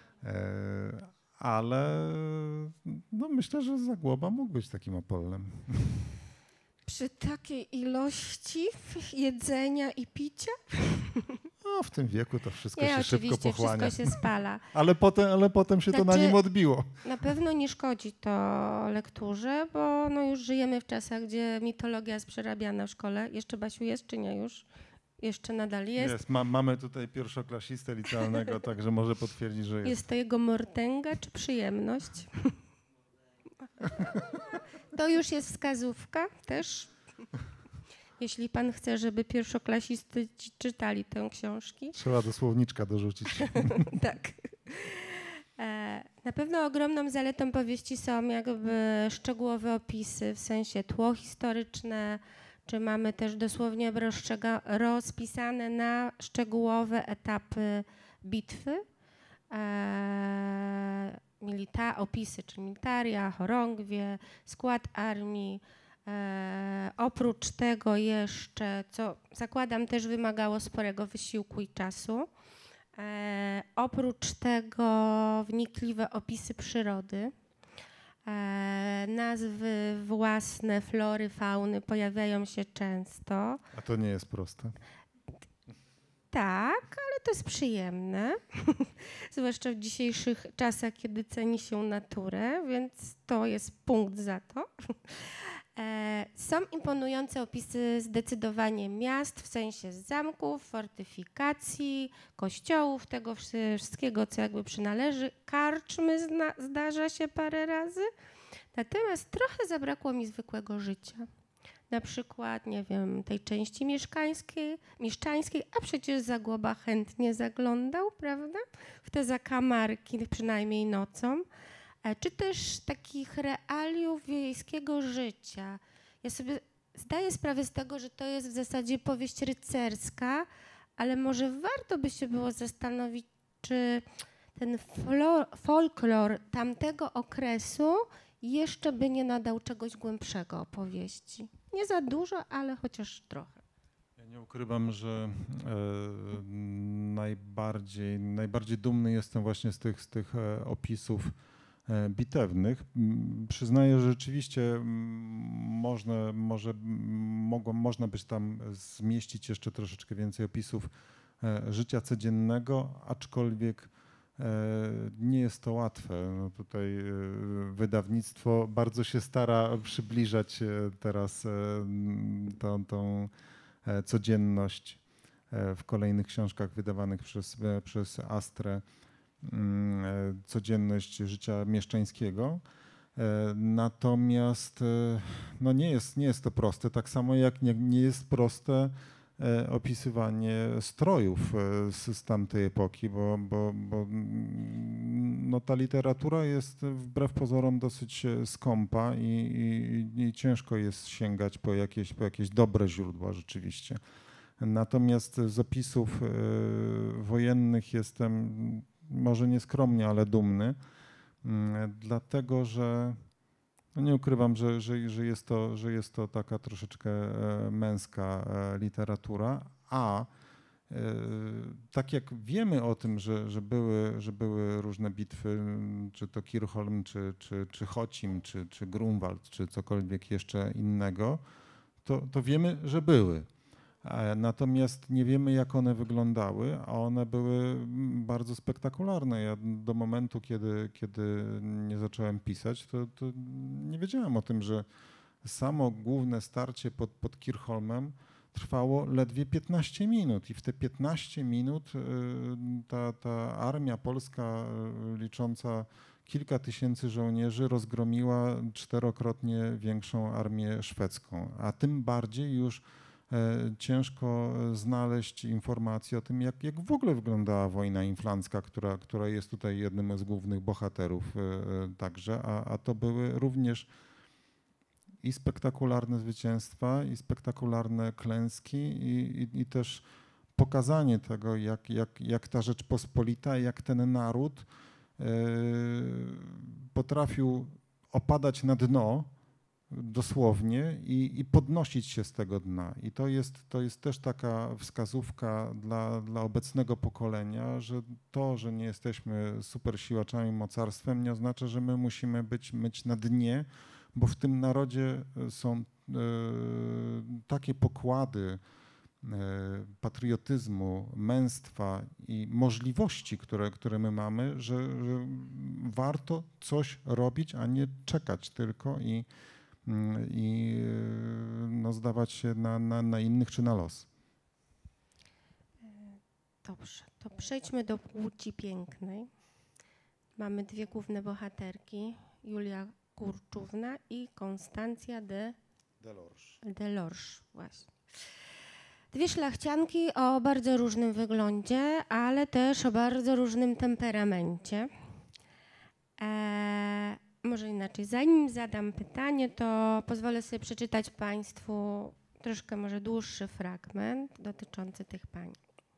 Ale no myślę, że Zagłoba mógł być takim Apollem. Przy takiej ilości jedzenia i picia? No, w tym wieku to wszystko Nie, się szybko oczywiście, pochłania. wszystko się spala. Ale potem, ale potem się to na Znaczy- nim odbiło. Na pewno nie szkodzi to lekturze, bo no już żyjemy w czasach, gdzie mitologia jest przerabiana w szkole. Jeszcze, Basiu, jest czy nie już? Jeszcze nadal jest. Jest, ma, mamy tutaj pierwszoklasistę licealnego, także może potwierdzić, że jest. Jest to jego mortęga czy przyjemność? To już jest wskazówka też. Jeśli pan chce, żeby pierwszoklasisty ci czytali tę książki. Trzeba do słowniczka dorzucić. Tak. E, Na pewno ogromną zaletą powieści są jakby szczegółowe opisy, w sensie tło historyczne, czy mamy też dosłownie rozstrzega- rozpisane na szczegółowe etapy bitwy. E, milita- opisy, czy militaria, chorągwie, skład armii. E, oprócz tego jeszcze, co zakładam też wymagało sporego wysiłku i czasu, e, oprócz tego wnikliwe opisy przyrody, e, nazwy własne flory, fauny pojawiają się często. A to nie jest proste. Tak, ale to jest przyjemne, zwłaszcza w dzisiejszych czasach, kiedy ceni się naturę, więc to jest punkt za to. E, Są imponujące opisy zdecydowanie miast, w sensie zamków, fortyfikacji, kościołów, tego wszystkiego, co jakby przynależy. Karczmy zna, zdarza się parę razy, natomiast trochę zabrakło mi zwykłego życia. Na przykład, nie wiem, tej części mieszkańskiej, mieszczańskiej, a przecież Zagłoba chętnie zaglądał, prawda, w te zakamarki, przynajmniej nocą. Czy też takich realiów wiejskiego życia. Ja sobie zdaję sprawę z tego, że to jest w zasadzie powieść rycerska, ale może warto by się było zastanowić, czy ten flor, folklor tamtego okresu jeszcze by nie nadał czegoś głębszego opowieści. Nie za dużo, ale chociaż trochę. Ja nie ukrywam, że e, najbardziej, najbardziej dumny jestem właśnie z tych, z tych e, opisów bitewnych. Przyznaję, że rzeczywiście można, może, mogło, można być tam zmieścić jeszcze troszeczkę więcej opisów życia codziennego, aczkolwiek nie jest to łatwe. No tutaj wydawnictwo bardzo się stara przybliżać teraz tą, tą codzienność w kolejnych książkach wydawanych przez, przez Astrę, codzienność życia mieszczańskiego. Natomiast no nie jest, nie jest to proste, tak samo jak nie, nie jest proste opisywanie strojów z, z tamtej epoki, bo, bo, bo no ta literatura jest wbrew pozorom dosyć skąpa i, i, i ciężko jest sięgać po jakieś, po jakieś dobre źródła rzeczywiście. Natomiast z opisów wojennych jestem może nieskromnie, ale dumny, dlatego że no nie ukrywam, że, że, że, jest to, że jest to taka troszeczkę męska literatura, a tak jak wiemy o tym, że, że, były, że były różne bitwy, czy to Kirchholm, czy, czy, czy Chocim, czy, czy Grunwald, czy cokolwiek jeszcze innego, to, to wiemy, że były. Natomiast nie wiemy, jak one wyglądały, a one były bardzo spektakularne. Ja do momentu, kiedy, kiedy nie zacząłem pisać, to, to nie wiedziałem o tym, że samo główne starcie pod, pod Kirchholmem trwało ledwie piętnaście minut i w te piętnaście minut ta, ta armia polska licząca kilka tysięcy żołnierzy rozgromiła czterokrotnie większą armię szwedzką, a tym bardziej już e, ciężko znaleźć informacje o tym, jak, jak w ogóle wyglądała wojna inflancka, która, która jest tutaj jednym z głównych bohaterów e, także, a, a to były również i spektakularne zwycięstwa, i spektakularne klęski, i, i, i też pokazanie tego, jak, jak, jak ta Rzeczpospolita, jak ten naród e, potrafił opadać na dno dosłownie i, i podnosić się z tego dna. I to jest, to jest też taka wskazówka dla, dla obecnego pokolenia, że to, że nie jesteśmy supersiłaczami, mocarstwem, nie oznacza, że my musimy być, być na dnie, bo w tym narodzie są e, takie pokłady patriotyzmu, męstwa i możliwości, które, które my mamy, że, że warto coś robić, a nie czekać tylko i, i no, zdawać się na, na, na innych czy na los. Dobrze, to przejdźmy do płci pięknej. Mamy dwie główne bohaterki, Julia Kurczówna i Konstancja de Delorge. Delorge, właśnie. Dwie szlachcianki o bardzo różnym wyglądzie, ale też o bardzo różnym temperamencie. Eee, może inaczej, zanim zadam pytanie, to pozwolę sobie przeczytać Państwu troszkę może dłuższy fragment dotyczący tych pań.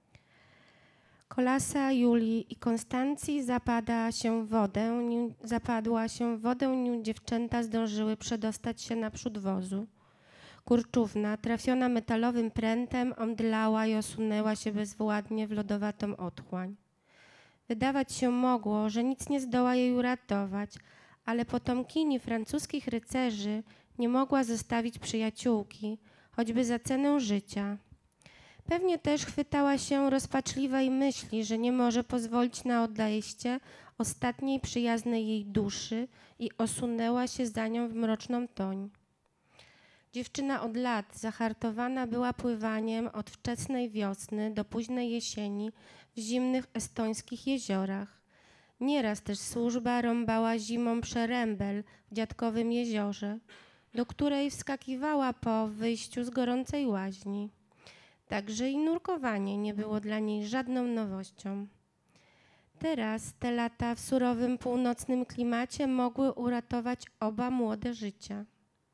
Kolasa Julii i Konstancji zapada się w wodę, nim, zapadła się w wodę, nim dziewczęta zdążyły przedostać się naprzód wozu. Kurczówna, trafiona metalowym prętem, omdlała i osunęła się bezwładnie w lodowatą otchłań. Wydawać się mogło, że nic nie zdoła jej uratować, ale potomkini francuskich rycerzy nie mogła zostawić przyjaciółki, choćby za cenę życia. Pewnie też chwytała się rozpaczliwej myśli, że nie może pozwolić na odejście ostatniej przyjaznej jej duszy i osunęła się za nią w mroczną toń. Dziewczyna od lat zahartowana była pływaniem od wczesnej wiosny do późnej jesieni w zimnych estońskich jeziorach. Nieraz też służba rąbała zimą przerębel w Dziadkowym jeziorze, do której wskakiwała po wyjściu z gorącej łaźni. Także i nurkowanie nie było dla niej żadną nowością. Teraz te lata w surowym północnym klimacie mogły uratować oba młode życia.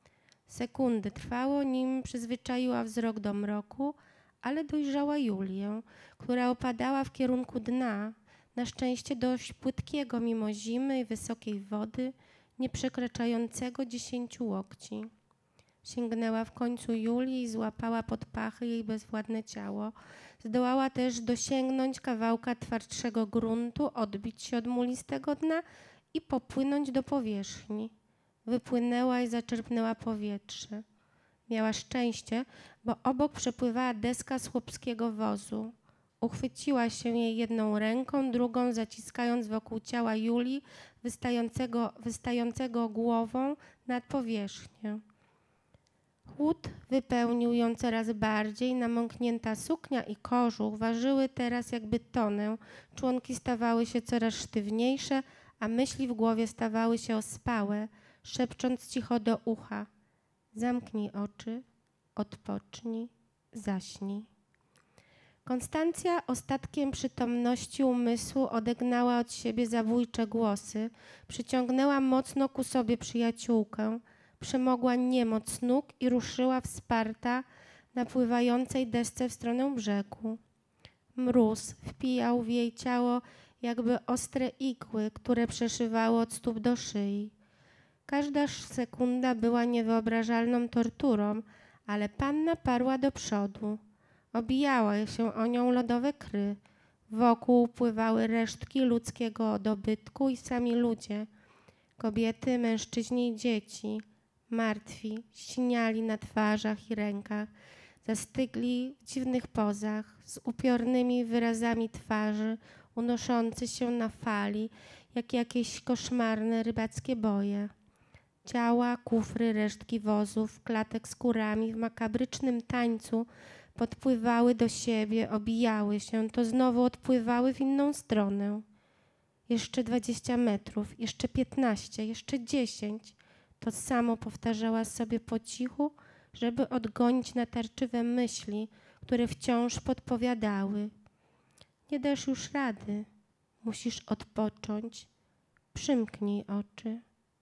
Sekundy trwało, nim przyzwyczaiła wzrok do mroku, ale dojrzała Julię, która opadała w kierunku dna, na szczęście dość płytkiego mimo zimy i wysokiej wody, nie przekraczającego dziesięciu łokci. Sięgnęła w końcu Julii i złapała pod pachy jej bezwładne ciało. Zdołała też dosięgnąć kawałka twardszego gruntu, odbić się od mulistego dna i popłynąć do powierzchni. Wypłynęła i zaczerpnęła powietrze. Miała szczęście, bo obok przepływała deska z chłopskiego wozu. Uchwyciła się jej jedną ręką, drugą zaciskając wokół ciała Julii, wystającego, wystającego głową nad powierzchnię. Chłód wypełnił ją coraz bardziej, namąknięta suknia i kożuch ważyły teraz jakby tonę, członki stawały się coraz sztywniejsze, a myśli w głowie stawały się ospałe, szepcząc cicho do ucha: zamknij oczy, odpocznij, zaśnij. Konstancja ostatkiem przytomności umysłu odegnała od siebie zabójcze głosy, przyciągnęła mocno ku sobie przyjaciółkę, przemogła niemoc nóg i ruszyła wsparta na pływającej desce w stronę brzegu. Mróz wpijał w jej ciało jakby ostre igły, które przeszywały od stóp do szyi. Każda sekunda była niewyobrażalną torturą, ale panna parła do przodu. Obijały się o nią lodowe kry. Wokół pływały resztki ludzkiego dobytku i sami ludzie. Kobiety, mężczyźni i dzieci. Martwi, siniali na twarzach i rękach. Zastygli w dziwnych pozach, z upiornymi wyrazami twarzy, unoszący się na fali, jak jakieś koszmarne rybackie boje. Ciała, kufry, resztki wozów, klatek z kurami w makabrycznym tańcu podpływały do siebie, obijały się, to znowu odpływały w inną stronę. jeszcze dwadzieścia metrów, jeszcze piętnaście, jeszcze dziesięć. To samo powtarzała sobie po cichu, żeby odgonić natarczywe myśli, które wciąż podpowiadały. Nie dasz już rady, musisz odpocząć, przymknij oczy.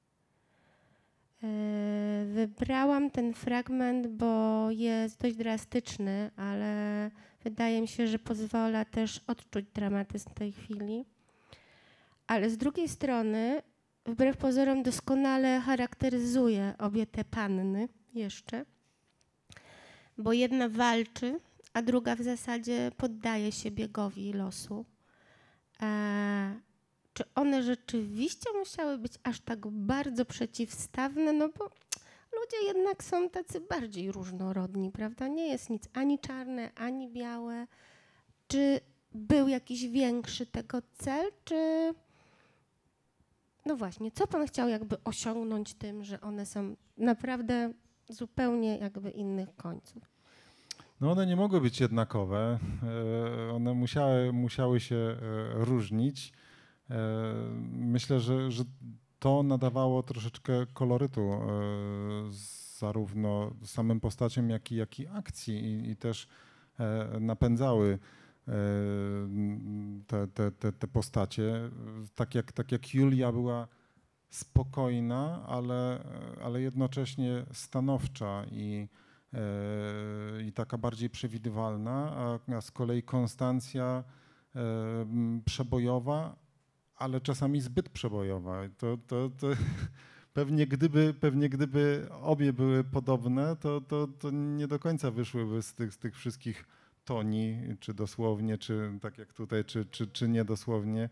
Yy, wybrałam ten fragment, bo jest dość drastyczny, ale wydaje mi się, że pozwala też odczuć dramatyzm tej chwili. Ale z drugiej strony, wbrew pozorom, doskonale charakteryzuje obie te panny jeszcze, bo jedna walczy, a druga w zasadzie poddaje się biegowi losu. E, czy one rzeczywiście musiały być aż tak bardzo przeciwstawne? No bo ludzie jednak są tacy bardziej różnorodni, prawda? Nie jest nic ani czarne, ani białe. Czy był jakiś większy tego cel, czy... No właśnie, co pan chciał jakby osiągnąć tym, że one są naprawdę zupełnie jakby innych końców? No one nie mogły być jednakowe, e, one musiały, musiały się e, różnić. E, myślę, że, że to nadawało troszeczkę kolorytu e, zarówno samym postaciom, jak i, jak i akcji i, i też e, napędzały e, te, te, te, te postacie. Tak jak, tak jak Julia była spokojna, ale, ale jednocześnie stanowcza i i taka bardziej przewidywalna, a, a z kolei Konstancja e, przebojowa, ale czasami zbyt przebojowa. To, to, to pewnie, gdyby, pewnie gdyby obie były podobne, to, to, to nie do końca wyszłyby z tych, z tych wszystkich toni, czy dosłownie, czy tak jak tutaj, czy, czy, czy niedosłownie.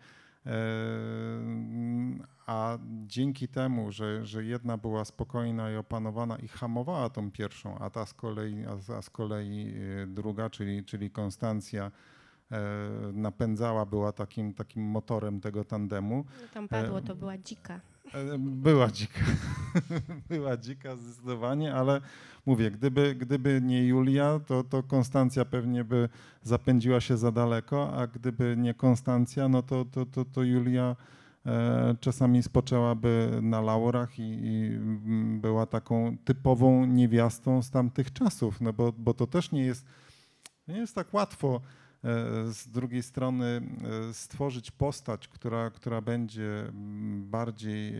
A dzięki temu, że, że jedna była spokojna i opanowana i hamowała tą pierwszą, a ta z kolei, a, a z kolei druga, czyli, czyli Konstancja, napędzała, była takim, takim motorem tego tandemu. No tam padło, to była dzika. Była dzika, była dzika zdecydowanie, ale mówię, gdyby, gdyby nie Julia, to, to Konstancja pewnie by zapędziła się za daleko, a gdyby nie Konstancja, no to, to, to, to Julia e, czasami spoczęłaby na laurach i, i była taką typową niewiastą z tamtych czasów, no bo, bo to też nie jest, nie jest tak łatwo z drugiej strony stworzyć postać, która, która będzie bardziej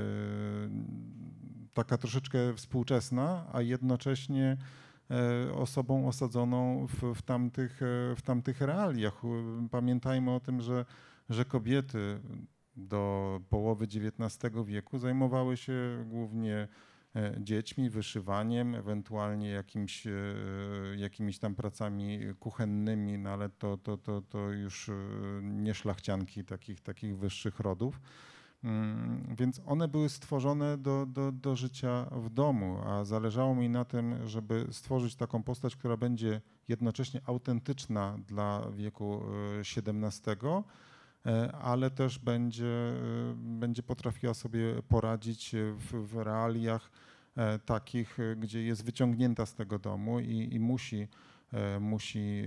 taka troszeczkę współczesna, a jednocześnie osobą osadzoną w, w, tamtych, w tamtych realiach. Pamiętajmy o tym, że, że kobiety do połowy dziewiętnastego wieku zajmowały się głównie dziećmi, wyszywaniem, ewentualnie jakimś, jakimiś tam pracami kuchennymi, no ale to, to, to, to już nie szlachcianki takich, takich wyższych rodów. Więc one były stworzone do, do, do życia w domu, a zależało mi na tym, żeby stworzyć taką postać, która będzie jednocześnie autentyczna dla wieku siedemnastego, ale też będzie, będzie potrafiła sobie poradzić w, w realiach takich, gdzie jest wyciągnięta z tego domu i, i musi, musi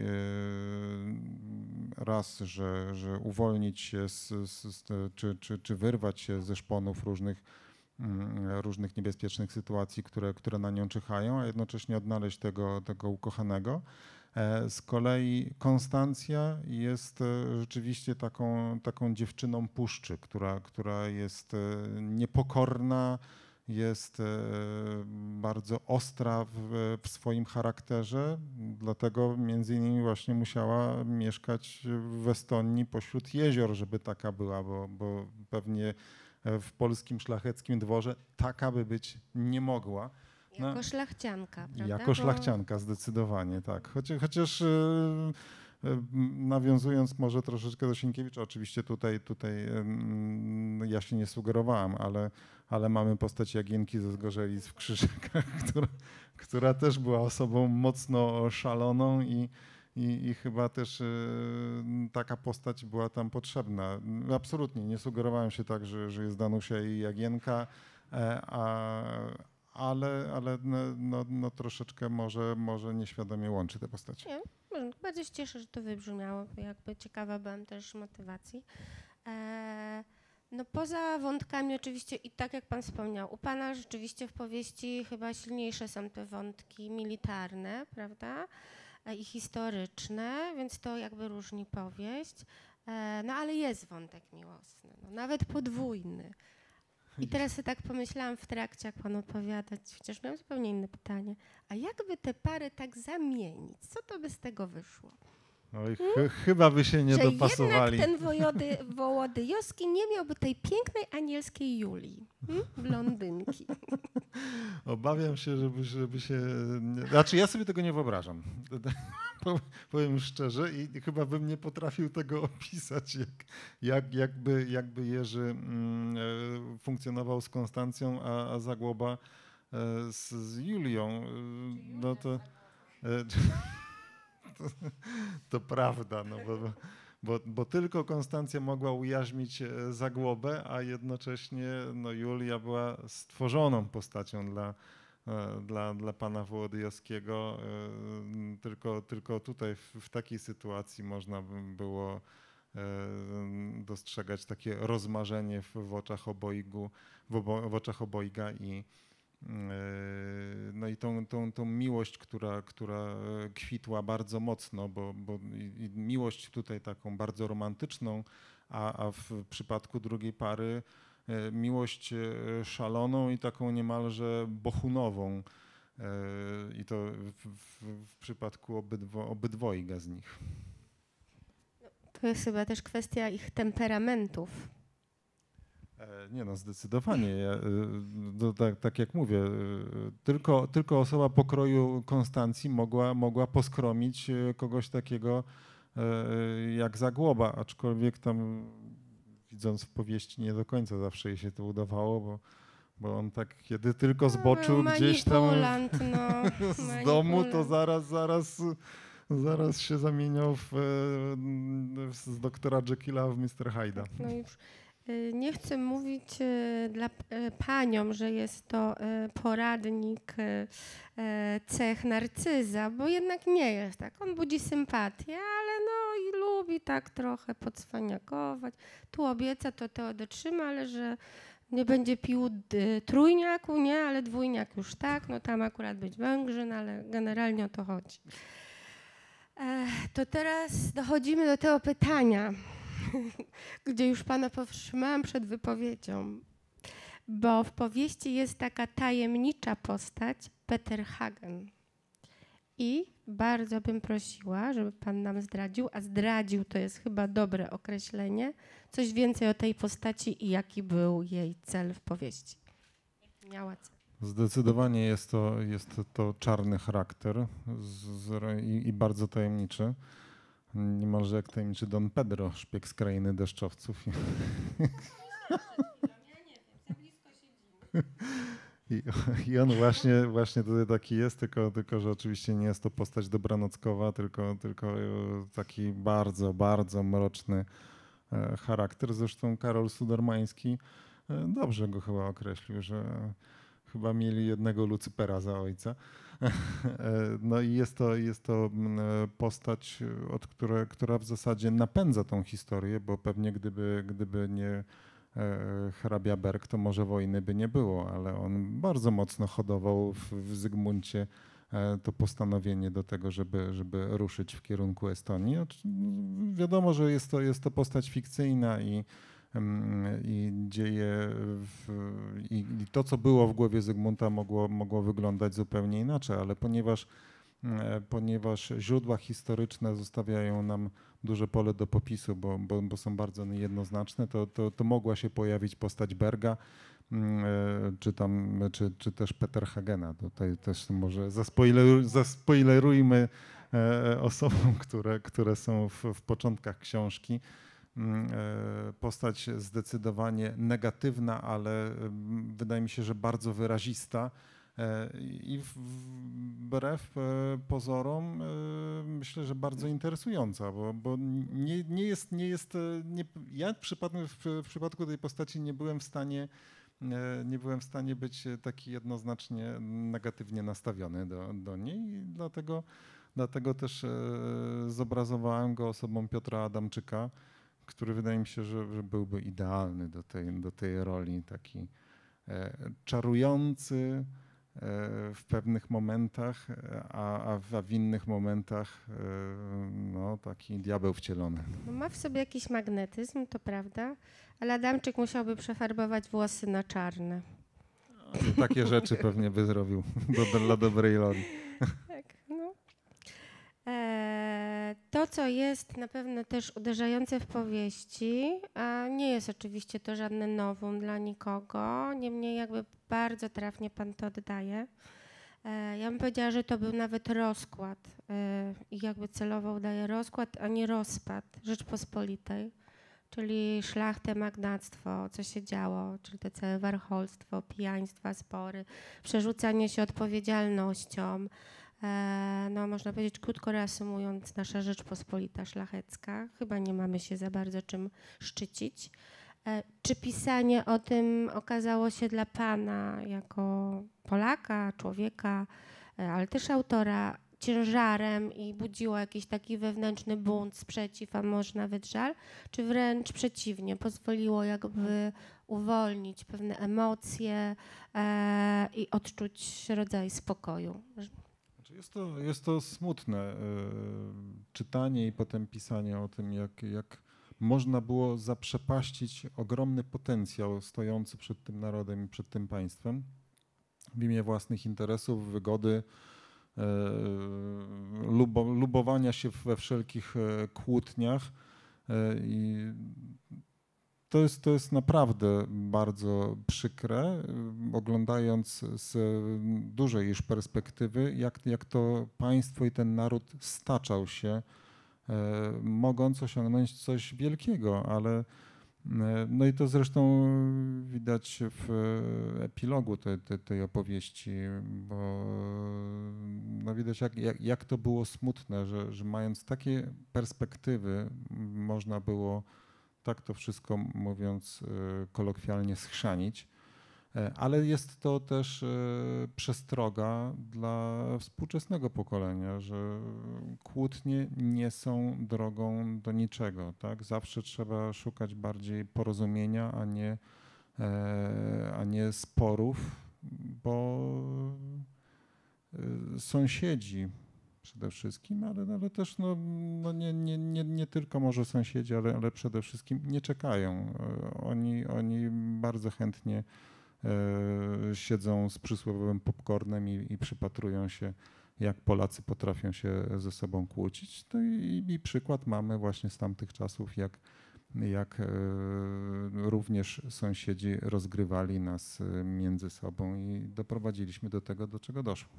raz, że, że uwolnić się z, z, czy, czy, czy wyrwać się ze szponów różnych, różnych niebezpiecznych sytuacji, które, które na nią czyhają, a jednocześnie odnaleźć tego, tego ukochanego. Z kolei Konstancja jest rzeczywiście taką, taką dziewczyną puszczy, która, która jest niepokorna, jest bardzo ostra w, w swoim charakterze, dlatego między innymi właśnie musiała mieszkać w Estonii pośród jezior, żeby taka była, bo, bo pewnie w polskim szlacheckim dworze taka by być nie mogła. Jako no, szlachcianka, prawda? Jako szlachcianka, bo... zdecydowanie, tak. Chociaż, chociaż yy, yy, nawiązując może troszeczkę do Sienkiewicza, oczywiście tutaj, tutaj yy, ja się nie sugerowałam, ale, ale mamy postać Jagienki ze Zgorzelic w Krzyżakach, która, która też była osobą mocno szaloną i, i, i chyba też yy, taka postać była tam potrzebna. Absolutnie nie sugerowałem się tak, że, że jest Danusia i Jagienka, e, a ale, ale no, no, no troszeczkę może, może nieświadomie łączy te postacie. Nie, bardziej się cieszę, że to wybrzmiało, bo jakby ciekawa byłam też motywacji. E, no poza wątkami oczywiście i tak jak pan wspomniał, u pana rzeczywiście w powieści chyba silniejsze są te wątki militarne, prawda, e, i historyczne, więc to jakby różni powieść. E, no ale jest wątek miłosny, no, nawet podwójny. I teraz sobie tak pomyślałam w trakcie, jak pan odpowiadać, chociaż miałam zupełnie inne pytanie. A jakby te pary tak zamienić? Co to by z tego wyszło? Oj, ch chyba by się nie Że dopasowali. jednak ten Wojody, Wołodyjowski nie miałby tej pięknej anielskiej Julii, hmm? blondynki. Obawiam się, żeby, żeby się... Nie... Znaczy ja sobie tego nie wyobrażam. Powiem szczerze i chyba bym nie potrafił tego opisać, jak, jak, jakby, jakby Jerzy mm, funkcjonował z Konstancją, a, a Zagłoba z, z Julią. No to... To, to prawda, no bo, bo, bo tylko Konstancja mogła ujarzmić Zagłobę, a jednocześnie no, Julia była stworzoną postacią dla, dla, dla pana Wołodyjowskiego. Tylko, tylko tutaj w, w takiej sytuacji można by było dostrzegać takie rozmarzenie w, w oczach obojgu, w, obo, w oczach obojga i no i tą, tą, tą miłość, która, która kwitła bardzo mocno, bo, bo i miłość tutaj taką bardzo romantyczną, a, a w przypadku drugiej pary miłość szaloną i taką niemalże bohunową. I to w, w, w przypadku obydwo, obydwojga z nich. To jest chyba też kwestia ich temperamentów. Nie no, zdecydowanie. Ja, to tak, tak jak mówię, tylko, tylko osoba pokroju Konstancji mogła, mogła poskromić kogoś takiego jak Zagłoba, aczkolwiek tam widząc w powieści nie do końca zawsze jej się to udawało, bo, bo on tak kiedy tylko zboczył no, gdzieś tam no, z domu, to zaraz, zaraz, zaraz się zamieniał w, z doktora Jekylla w mister Hyde'a. No już nie chcę mówić dla paniom, że jest to poradnik cech narcyza, bo jednak nie jest tak. On budzi sympatię, ale no i lubi tak trochę podswaniakować. Tu obieca, to to dotrzyma, ale że nie będzie pił trójniaku, nie, ale dwójniak już tak. No tam akurat być węgrzyn, ale generalnie o to chodzi. To teraz dochodzimy do tego pytania, gdzie już pana powstrzymałam przed wypowiedzią, bo w powieści jest taka tajemnicza postać Peter Hagen. I bardzo bym prosiła, żeby pan nam zdradził, a zdradził to jest chyba dobre określenie, coś więcej o tej postaci i jaki był jej cel w powieści. Jaki miała cel? Zdecydowanie jest to, jest to, to czarny charakter z, z, i, i bardzo tajemniczy. Niemalże jak tajemniczy Don Pedro, szpieg z krainy deszczowców. I, I on właśnie, właśnie tutaj taki jest, tylko, tylko że oczywiście nie jest to postać dobranockowa, tylko, tylko taki bardzo, bardzo mroczny charakter. Zresztą Karol Sudermański dobrze go chyba określił, że chyba mieli jednego Lucypera za ojca. No i jest to, jest to postać, od które, która w zasadzie napędza tą historię, bo pewnie gdyby, gdyby nie hrabia Berg, to może wojny by nie było, ale on bardzo mocno hodował w, w Zygmuncie to postanowienie do tego, żeby, żeby ruszyć w kierunku Estonii. Wiadomo, że jest to, jest to postać fikcyjna i i dzieje w, i, i to, co było w głowie Zygmunta, mogło, mogło wyglądać zupełnie inaczej, ale ponieważ, ponieważ źródła historyczne zostawiają nam duże pole do popisu, bo, bo, bo są bardzo niejednoznaczne, to, to, to mogła się pojawić postać Berga, czy, tam, czy, czy też Peter Hagena. Tutaj też może zaspoileruj, zaspoilerujmy osobom, które, które są w, w początkach książki. Postać zdecydowanie negatywna, ale wydaje mi się, że bardzo wyrazista i wbrew pozorom myślę, że bardzo interesująca, bo, bo nie, nie jest, nie jest nie, ja w przypadku, w przypadku tej postaci nie byłem w stanie nie byłem w stanie być taki jednoznacznie negatywnie nastawiony do, do niej i dlatego, dlatego też zobrazowałem go osobą Piotra Adamczyka, który wydaje mi się, że, że byłby idealny do tej, do tej roli, taki e, czarujący e, w pewnych momentach, a, a, w, a w innych momentach e, no, taki diabeł wcielony. No ma w sobie jakiś magnetyzm, to prawda, ale Adamczyk musiałby przefarbować włosy na czarne. Takie rzeczy pewnie by zrobił do, dla dobrej roli. Tak, no. E, to, co jest na pewno też uderzające w powieści, a nie jest oczywiście to żadne nowum dla nikogo, niemniej jakby bardzo trafnie pan to oddaje. E, ja bym powiedziała, że to był nawet rozkład e, i jakby celowo udaje rozkład, a nie rozpad Rzeczpospolitej, czyli szlachtę, magnactwo, co się działo, czyli to całe warcholstwo, pijaństwa, spory, przerzucanie się odpowiedzialnością. E, no można powiedzieć, krótko reasumując, nasza Rzeczpospolita szlachecka. Chyba nie mamy się za bardzo czym szczycić. E, czy pisanie o tym okazało się dla pana jako Polaka, człowieka, e, ale też autora ciężarem i budziło jakiś taki wewnętrzny bunt, sprzeciw, a może nawet żal, czy wręcz przeciwnie, pozwoliło jakby uwolnić pewne emocje e, i odczuć rodzaj spokoju? Jest to, jest to smutne y, czytanie i potem pisanie o tym, jak, jak można było zaprzepaścić ogromny potencjał stojący przed tym narodem i przed tym państwem w imię własnych interesów, wygody, y, lubo, lubowania się we wszelkich y, kłótniach. Y, i To jest, to jest naprawdę bardzo przykre, oglądając z dużej już perspektywy, jak, jak to państwo i ten naród staczał się, e, mogąc osiągnąć coś wielkiego, ale e, no i to zresztą widać w epilogu tej, tej, tej opowieści, bo no widać jak, jak, jak to było smutne, że, że mając takie perspektywy można było tak to wszystko, mówiąc kolokwialnie, schrzanić, ale jest to też przestroga dla współczesnego pokolenia, że kłótnie nie są drogą do niczego, tak? Zawsze trzeba szukać bardziej porozumienia, a nie, a nie sporów, bo sąsiedzi przede wszystkim, ale, ale też no, no nie, nie, nie, nie tylko może sąsiedzi, ale, ale przede wszystkim nie czekają. Oni, oni bardzo chętnie e, siedzą z przysłowiowym popcornem i, i przypatrują się, jak Polacy potrafią się ze sobą kłócić. No i, i przykład mamy właśnie z tamtych czasów, jak, jak e, również sąsiedzi rozgrywali nas między sobą i doprowadziliśmy do tego, do czego doszło.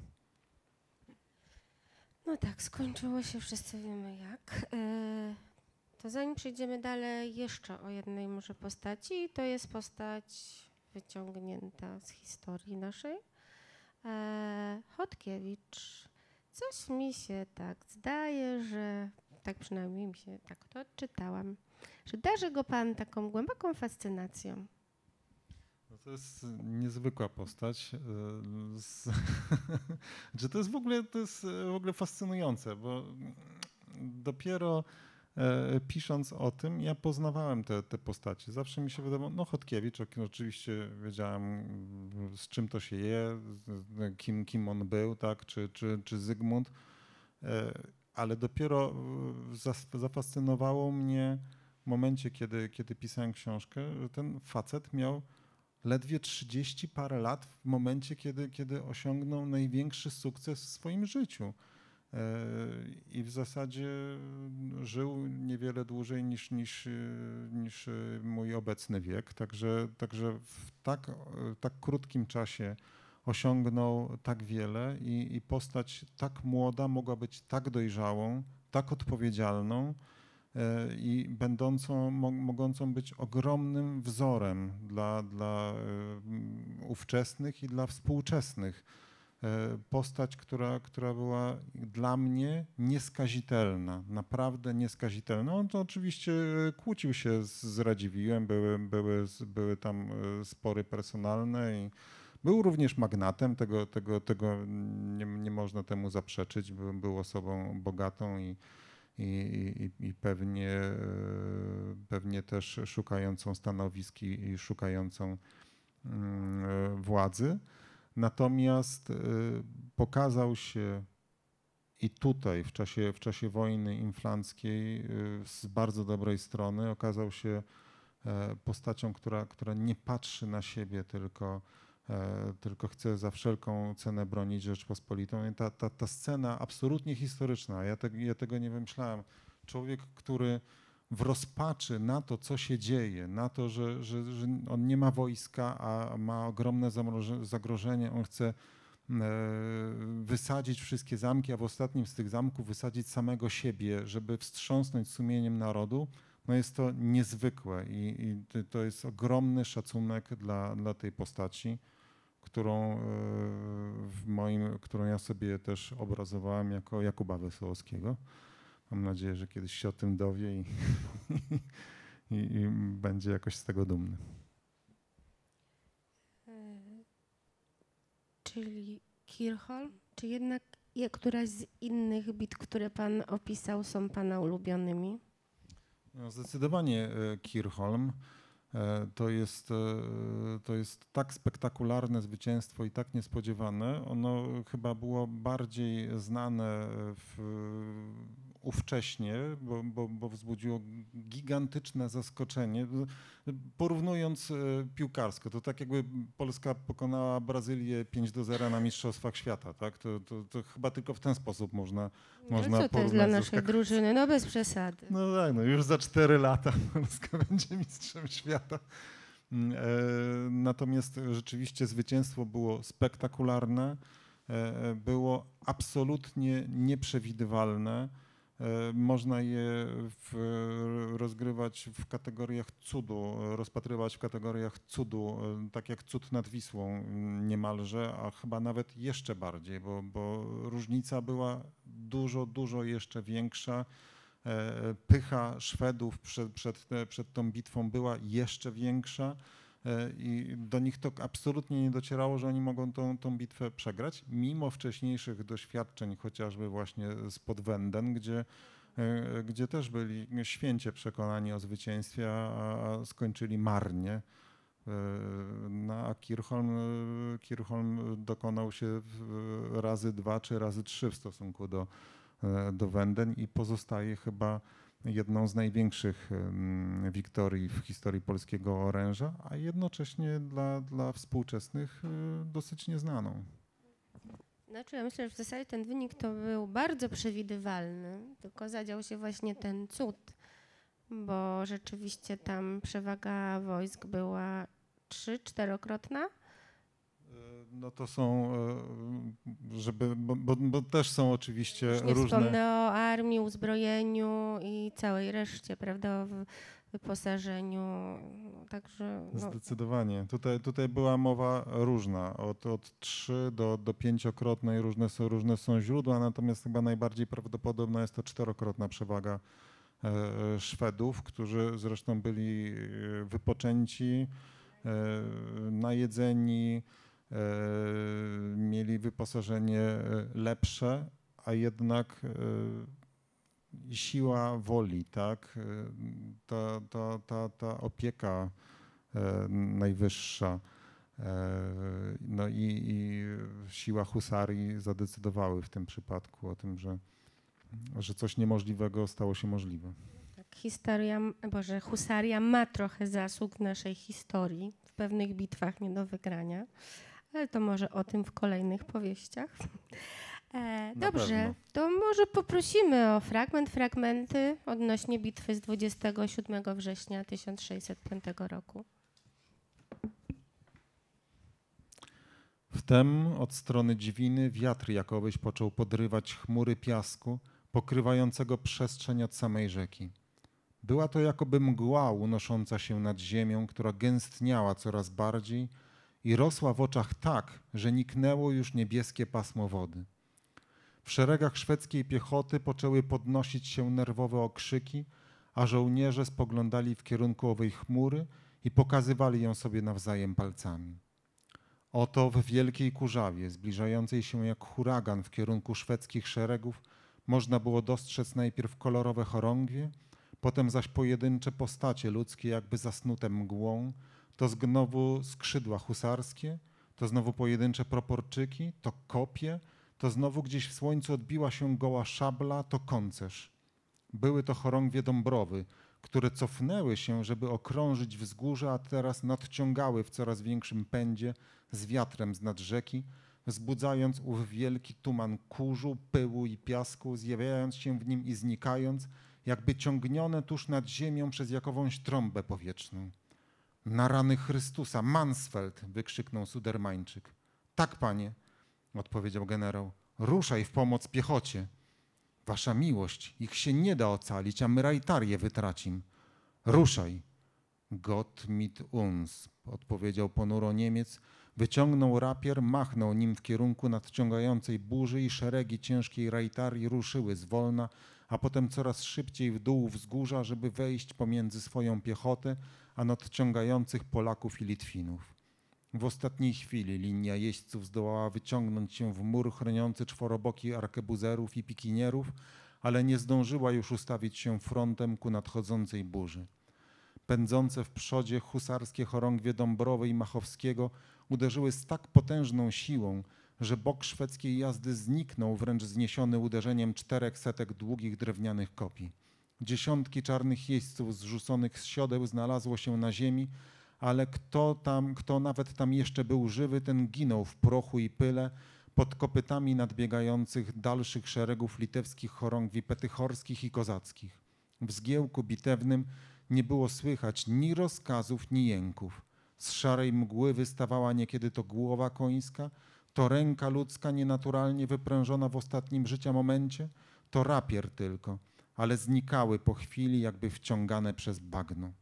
No tak, skończyło się, wszyscy wiemy jak. Yy, to zanim przejdziemy dalej, jeszcze o jednej może postaci. To jest postać wyciągnięta z historii naszej. Yy, Chodkiewicz. Coś mi się tak zdaje, że tak przynajmniej mi się tak to odczytałam, że darzy go pan taką głęboką fascynacją. No to jest niezwykła postać. Że to jest w ogóle, to jest w ogóle fascynujące, bo dopiero pisząc o tym, ja poznawałem te, te postacie. Zawsze mi się wydawało, no Chodkiewicz, oczywiście wiedziałem, z czym to się je, kim, kim on był, tak, czy, czy, czy Zygmunt, ale dopiero zafascynowało mnie w momencie, kiedy, kiedy pisałem książkę, że ten facet miał ledwie trzydzieści parę lat w momencie, kiedy, kiedy osiągnął największy sukces w swoim życiu. I w zasadzie żył niewiele dłużej niż, niż, niż mój obecny wiek. Także, także w tak, tak krótkim czasie osiągnął tak wiele i, i postać tak młoda mogła być tak dojrzałą, tak odpowiedzialną i będącą, mogącą być ogromnym wzorem dla, dla ówczesnych i dla współczesnych. Postać, która, która była dla mnie nieskazitelna, naprawdę nieskazitelna. On to oczywiście kłócił się z, z Radziwiłłem, były, były, były tam spory personalne i był również magnatem, tego, tego, tego nie, nie można temu zaprzeczyć, był, był osobą bogatą i I, i, i pewnie pewnie też szukającą stanowisk i, i szukającą mm, władzy. Natomiast pokazał się i tutaj w czasie, w czasie wojny inflanckiej z bardzo dobrej strony. Okazał się postacią, która, która nie patrzy na siebie, tylko, tylko chce za wszelką cenę bronić Rzeczpospolitą. I ta, ta, ta scena absolutnie historyczna, ja, te, ja tego nie wymyślałem. Człowiek, który w rozpaczy na to, co się dzieje, na to, że, że, że on nie ma wojska, a ma ogromne zagrożenie, on chce wysadzić wszystkie zamki, a w ostatnim z tych zamków wysadzić samego siebie, żeby wstrząsnąć sumieniem narodu, no jest to niezwykłe i, i to jest ogromny szacunek dla, dla tej postaci, którą, w moim, którą ja sobie też obrazowałem jako Jakuba Wesołowskiego. Mam nadzieję, że kiedyś się o tym dowie i, i, i będzie jakoś z tego dumny. Czyli Kirchholm, czy jednak któraś z innych bit, które pan opisał, są pana ulubionymi? No, zdecydowanie Kirchholm. To jest, to jest tak spektakularne zwycięstwo i tak niespodziewane. Ono chyba było bardziej znane w, ówcześnie, bo, bo, bo wzbudziło gigantyczne zaskoczenie. Porównując piłkarsko, to tak jakby Polska pokonała Brazylię pięć do zera na Mistrzostwach Świata. Tak? To, to, to chyba tylko w ten sposób można, no można co to jest dla naszej drużyny? No bez przesady. No tak, no już za cztery lata Polska będzie mistrzem świata. Natomiast rzeczywiście zwycięstwo było spektakularne, było absolutnie nieprzewidywalne. Można je w, rozgrywać w kategoriach cudu, rozpatrywać w kategoriach cudu, tak jak cud nad Wisłą niemalże, a chyba nawet jeszcze bardziej, bo, bo różnica była dużo, dużo jeszcze większa. Pycha Szwedów przed, przed, przed tą bitwą była jeszcze większa i do nich to absolutnie nie docierało, że oni mogą tą, tą bitwę przegrać, mimo wcześniejszych doświadczeń, chociażby właśnie spod Wenden, gdzie, gdzie też byli święcie przekonani o zwycięstwie, a skończyli marnie. No, a Kirchholm, Kirchholm dokonał się razy dwa czy razy trzy w stosunku do do Wenden i pozostaje chyba jedną z największych wiktorii w historii polskiego oręża, a jednocześnie dla, dla współczesnych dosyć nieznaną. Znaczy ja myślę, że w zasadzie ten wynik to był bardzo przewidywalny, tylko zadział się właśnie ten cud, bo rzeczywiście tam przewaga wojsk była trzy, czterokrotna. No to są, żeby, bo, bo, bo też są oczywiście Już nie różne... wspomnę o armii, uzbrojeniu i całej reszcie, prawda, o wyposażeniu, także... No. Zdecydowanie. Tutaj, tutaj była mowa różna, od, od trzy do, do pięciokrotnej, różne są, różne są źródła, natomiast chyba najbardziej prawdopodobna jest to czterokrotna przewaga e, Szwedów, którzy zresztą byli wypoczęci, e, najedzeni, mieli wyposażenie lepsze, a jednak siła woli, tak, ta, ta, ta, ta opieka najwyższa, no i, i siła husarii zadecydowały w tym przypadku o tym, że, że coś niemożliwego stało się możliwe. Tak, historia, Boże, husaria ma trochę zasług w naszej historii, w pewnych bitwach nie do wygrania. Ale to może o tym w kolejnych powieściach. E, dobrze, to może poprosimy o fragment, fragmenty odnośnie bitwy z dwudziestego siódmego września tysiąc sześćset piątego roku. Wtem od strony Dziwiny wiatr jakowyś począł podrywać chmury piasku, pokrywającego przestrzeń od samej rzeki. Była to jakoby mgła unosząca się nad ziemią, która gęstniała coraz bardziej i rosła w oczach tak, że niknęło już niebieskie pasmo wody. W szeregach szwedzkiej piechoty poczęły podnosić się nerwowe okrzyki, a żołnierze spoglądali w kierunku owej chmury i pokazywali ją sobie nawzajem palcami. Oto w wielkiej kurzawie, zbliżającej się jak huragan w kierunku szwedzkich szeregów, można było dostrzec najpierw kolorowe chorągwie, potem zaś pojedyncze postacie ludzkie jakby zasnute mgłą, to znowu skrzydła husarskie, to znowu pojedyncze proporczyki, to kopie, to znowu gdzieś w słońcu odbiła się goła szabla, to koncerz. Były to chorągwie Dąbrowy, które cofnęły się, żeby okrążyć wzgórze, a teraz nadciągały w coraz większym pędzie z wiatrem z nad rzeki, wzbudzając ów wielki tuman kurzu, pyłu i piasku, zjawiając się w nim i znikając, jakby ciągnione tuż nad ziemią przez jakowąś trąbę powietrzną. Na rany Chrystusa, Mansfeld! Wykrzyknął Sudermańczyk. Tak, panie, odpowiedział generał. Ruszaj w pomoc piechocie. Wasza miłość, ich się nie da ocalić, a my rajtarię wytracim. Ruszaj. Gott mit uns, odpowiedział ponuro Niemiec, wyciągnął rapier, machnął nim w kierunku nadciągającej burzy i szeregi ciężkiej rajtarii ruszyły zwolna, a potem coraz szybciej w dół wzgórza, żeby wejść pomiędzy swoją piechotę a nadciągających Polaków i Litwinów. W ostatniej chwili linia jeźdźców zdołała wyciągnąć się w mur chroniący czworoboki arkebuzerów i pikinierów, ale nie zdążyła już ustawić się frontem ku nadchodzącej burzy. Pędzące w przodzie husarskie chorągwie Dąbrowy i Machowskiego uderzyły z tak potężną siłą, że bok szwedzkiej jazdy zniknął, wręcz zniesiony uderzeniem czterech setek długich drewnianych kopii. Dziesiątki czarnych jeźdźców zrzuconych z siodeł znalazło się na ziemi, ale kto tam, kto nawet tam jeszcze był żywy, ten ginął w prochu i pyle pod kopytami nadbiegających dalszych szeregów litewskich chorągwi petychorskich i kozackich. W zgiełku bitewnym nie było słychać ni rozkazów, ni jęków. Z szarej mgły wystawała niekiedy to głowa końska, to ręka ludzka nienaturalnie wyprężona w ostatnim życia momencie, to rapier tylko, ale znikały po chwili, jakby wciągane przez bagno.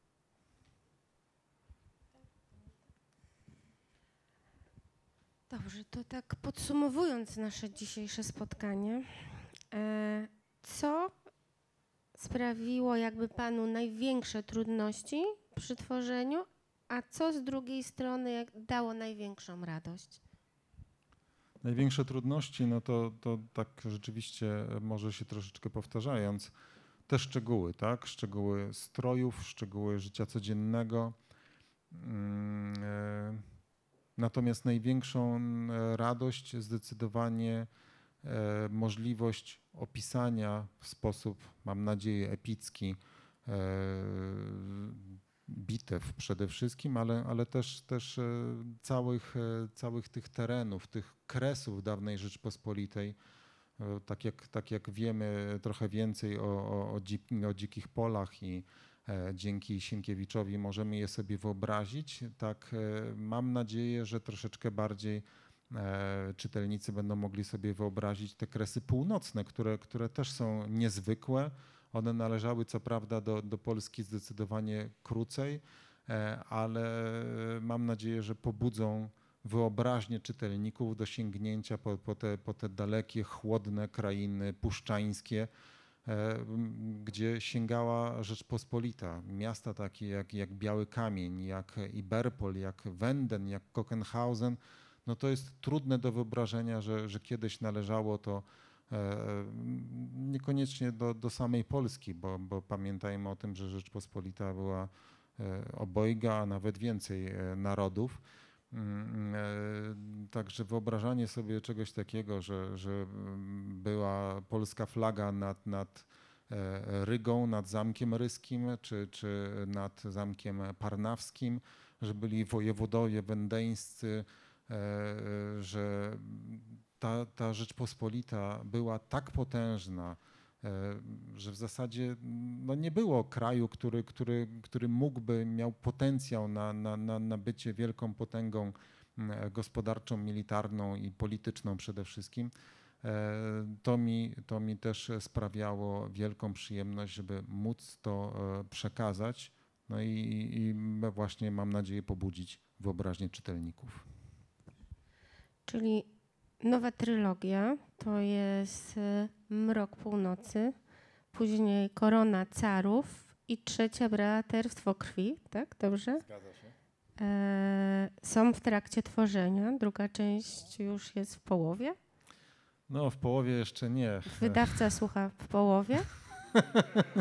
Dobrze, to tak podsumowując nasze dzisiejsze spotkanie, e, co sprawiło jakby panu największe trudności przy tworzeniu, a co z drugiej strony jak dało największą radość? Największe trudności, no to, to tak rzeczywiście może się troszeczkę powtarzając, te szczegóły, tak? Szczegóły strojów, szczegóły życia codziennego. Natomiast największą radość zdecydowanie możliwość opisania w sposób, mam nadzieję, epicki bitew przede wszystkim, ale, ale też, też całych, całych tych terenów, tych kresów dawnej Rzeczpospolitej. Tak jak, tak jak wiemy trochę więcej o, o, o, dzik, o dzikich polach i e, dzięki Sienkiewiczowi możemy je sobie wyobrazić, tak e, mam nadzieję, że troszeczkę bardziej e, czytelnicy będą mogli sobie wyobrazić te kresy północne, które, które też są niezwykłe. One należały co prawda do, do Polski zdecydowanie krócej, e, ale mam nadzieję, że pobudzą wyobraźnię czytelników do sięgnięcia po, po, te, po te dalekie, chłodne krainy puszczańskie, e, gdzie sięgała Rzeczpospolita. Miasta takie jak, jak Biały Kamień, jak Iberpol, jak Wenden, jak Kochenhausen. No to jest trudne do wyobrażenia, że, że kiedyś należało to e, niekoniecznie do, do samej Polski, bo, bo pamiętajmy o tym, że Rzeczpospolita była e, obojga, a nawet więcej e, narodów. Także wyobrażanie sobie czegoś takiego, że, że była polska flaga nad, nad Rygą, nad Zamkiem Ryskim czy, czy nad Zamkiem Parnawskim, że byli wojewodowie wendeńscy, że ta, ta Rzeczpospolita była tak potężna, że w zasadzie no nie było kraju, który, który, który mógłby, miał potencjał na, na, na, na bycie wielką potęgą gospodarczą, militarną i polityczną przede wszystkim. To mi, to mi też sprawiało wielką przyjemność, żeby móc to przekazać. No i, i właśnie mam nadzieję pobudzić wyobraźnię czytelników. Czyli nowa trylogia to jest Mrok Północy, później Korona Carów i trzecia Braterstwo Krwi, tak? Dobrze? Zgadza się. E, są w trakcie tworzenia, druga część już jest w połowie. No w połowie jeszcze nie. Wydawca słucha w połowie.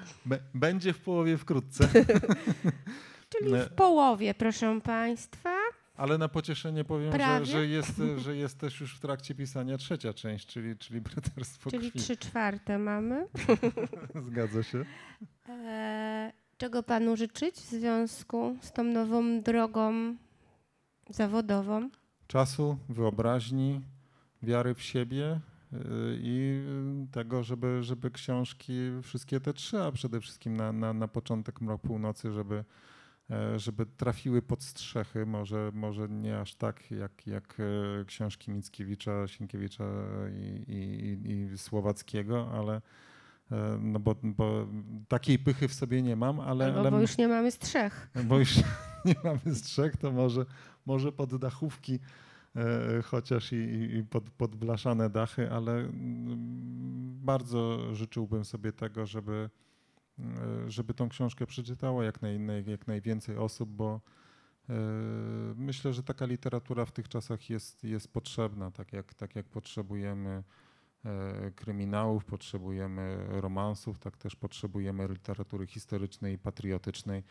B- będzie w połowie wkrótce. Czyli w połowie, proszę Państwa. Ale na pocieszenie powiem, że, Prawie. że, jest, że jest też już w trakcie pisania trzecia część, czyli, czyli Braterstwo Czyli Krwi. trzy czwarte mamy. Zgadza się. E, czego Panu życzyć w związku z tą nową drogą zawodową? Czasu, wyobraźni, wiary w siebie yy, i tego, żeby, żeby książki, wszystkie te trzy, a przede wszystkim na, na, na początek Mrok Północy, żeby, e, żeby trafiły pod strzechy, może, może nie aż tak jak, jak e, książki Mickiewicza, Sienkiewicza i, i, i Słowackiego, ale e, no bo, bo takiej pychy w sobie nie mam, ale... Albo ale bo już nie mamy strzech. bo już nie mamy strzech, to może, może pod dachówki, e, chociaż i, i pod, pod blaszane dachy, ale mm, bardzo życzyłbym sobie tego, żeby, e, żeby tą książkę przeczytało jak, naj, naj, jak najwięcej osób, bo e, myślę, że taka literatura w tych czasach jest, jest potrzebna, tak jak, tak jak potrzebujemy e, kryminałów, potrzebujemy romansów, tak też potrzebujemy literatury historycznej i patriotycznej.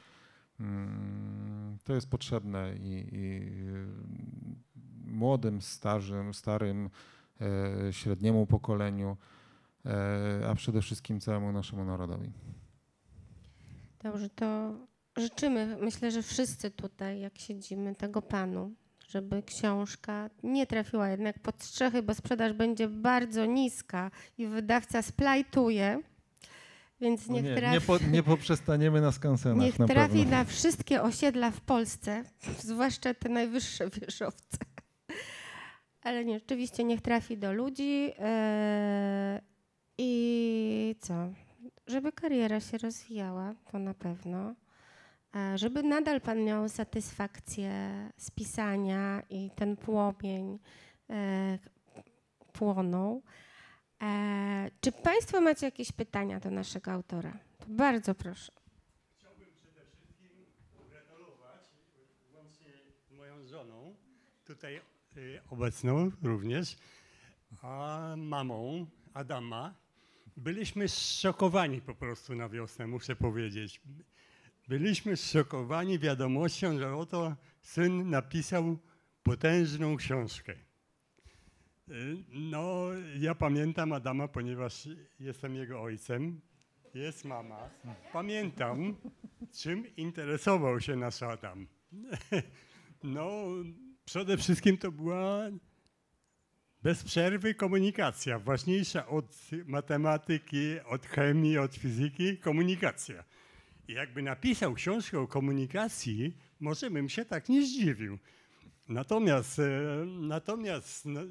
To jest potrzebne i, i młodym, starzym, starym, e, średniemu pokoleniu, e, a przede wszystkim całemu naszemu narodowi. Dobrze, to życzymy, myślę, że wszyscy tutaj, jak siedzimy, tego Panu, żeby książka nie trafiła jednak pod strzechy, bo sprzedaż będzie bardzo niska i wydawca splajtuje. Więc No niech nie, trafi, nie, po, nie poprzestaniemy na skansenach niech na trafi pewno. na wszystkie osiedla w Polsce, zwłaszcza te najwyższe wieżowce. Ale nie, rzeczywiście niech trafi do ludzi yy, i co? Żeby kariera się rozwijała, to na pewno. A żeby nadal Pan miał satysfakcję z pisania i ten płomień yy, płonął. E, czy Państwo macie jakieś pytania do naszego autora? To bardzo proszę. Chciałbym przede wszystkim pogratulować łącznie z moją żoną, tutaj y, obecną również, a mamą Adama. Byliśmy zszokowani po prostu na wiosnę, muszę powiedzieć. Byliśmy zszokowani wiadomością, że oto syn napisał potężną książkę. No, ja pamiętam Adama, ponieważ jestem jego ojcem, jest mama. Pamiętam, czym interesował się nasz Adam. No, przede wszystkim to była bez przerwy komunikacja, ważniejsza od matematyki, od chemii, od fizyki, komunikacja. I jakby napisał książkę o komunikacji, może bym się tak nie zdziwił. Natomiast, natomiast no,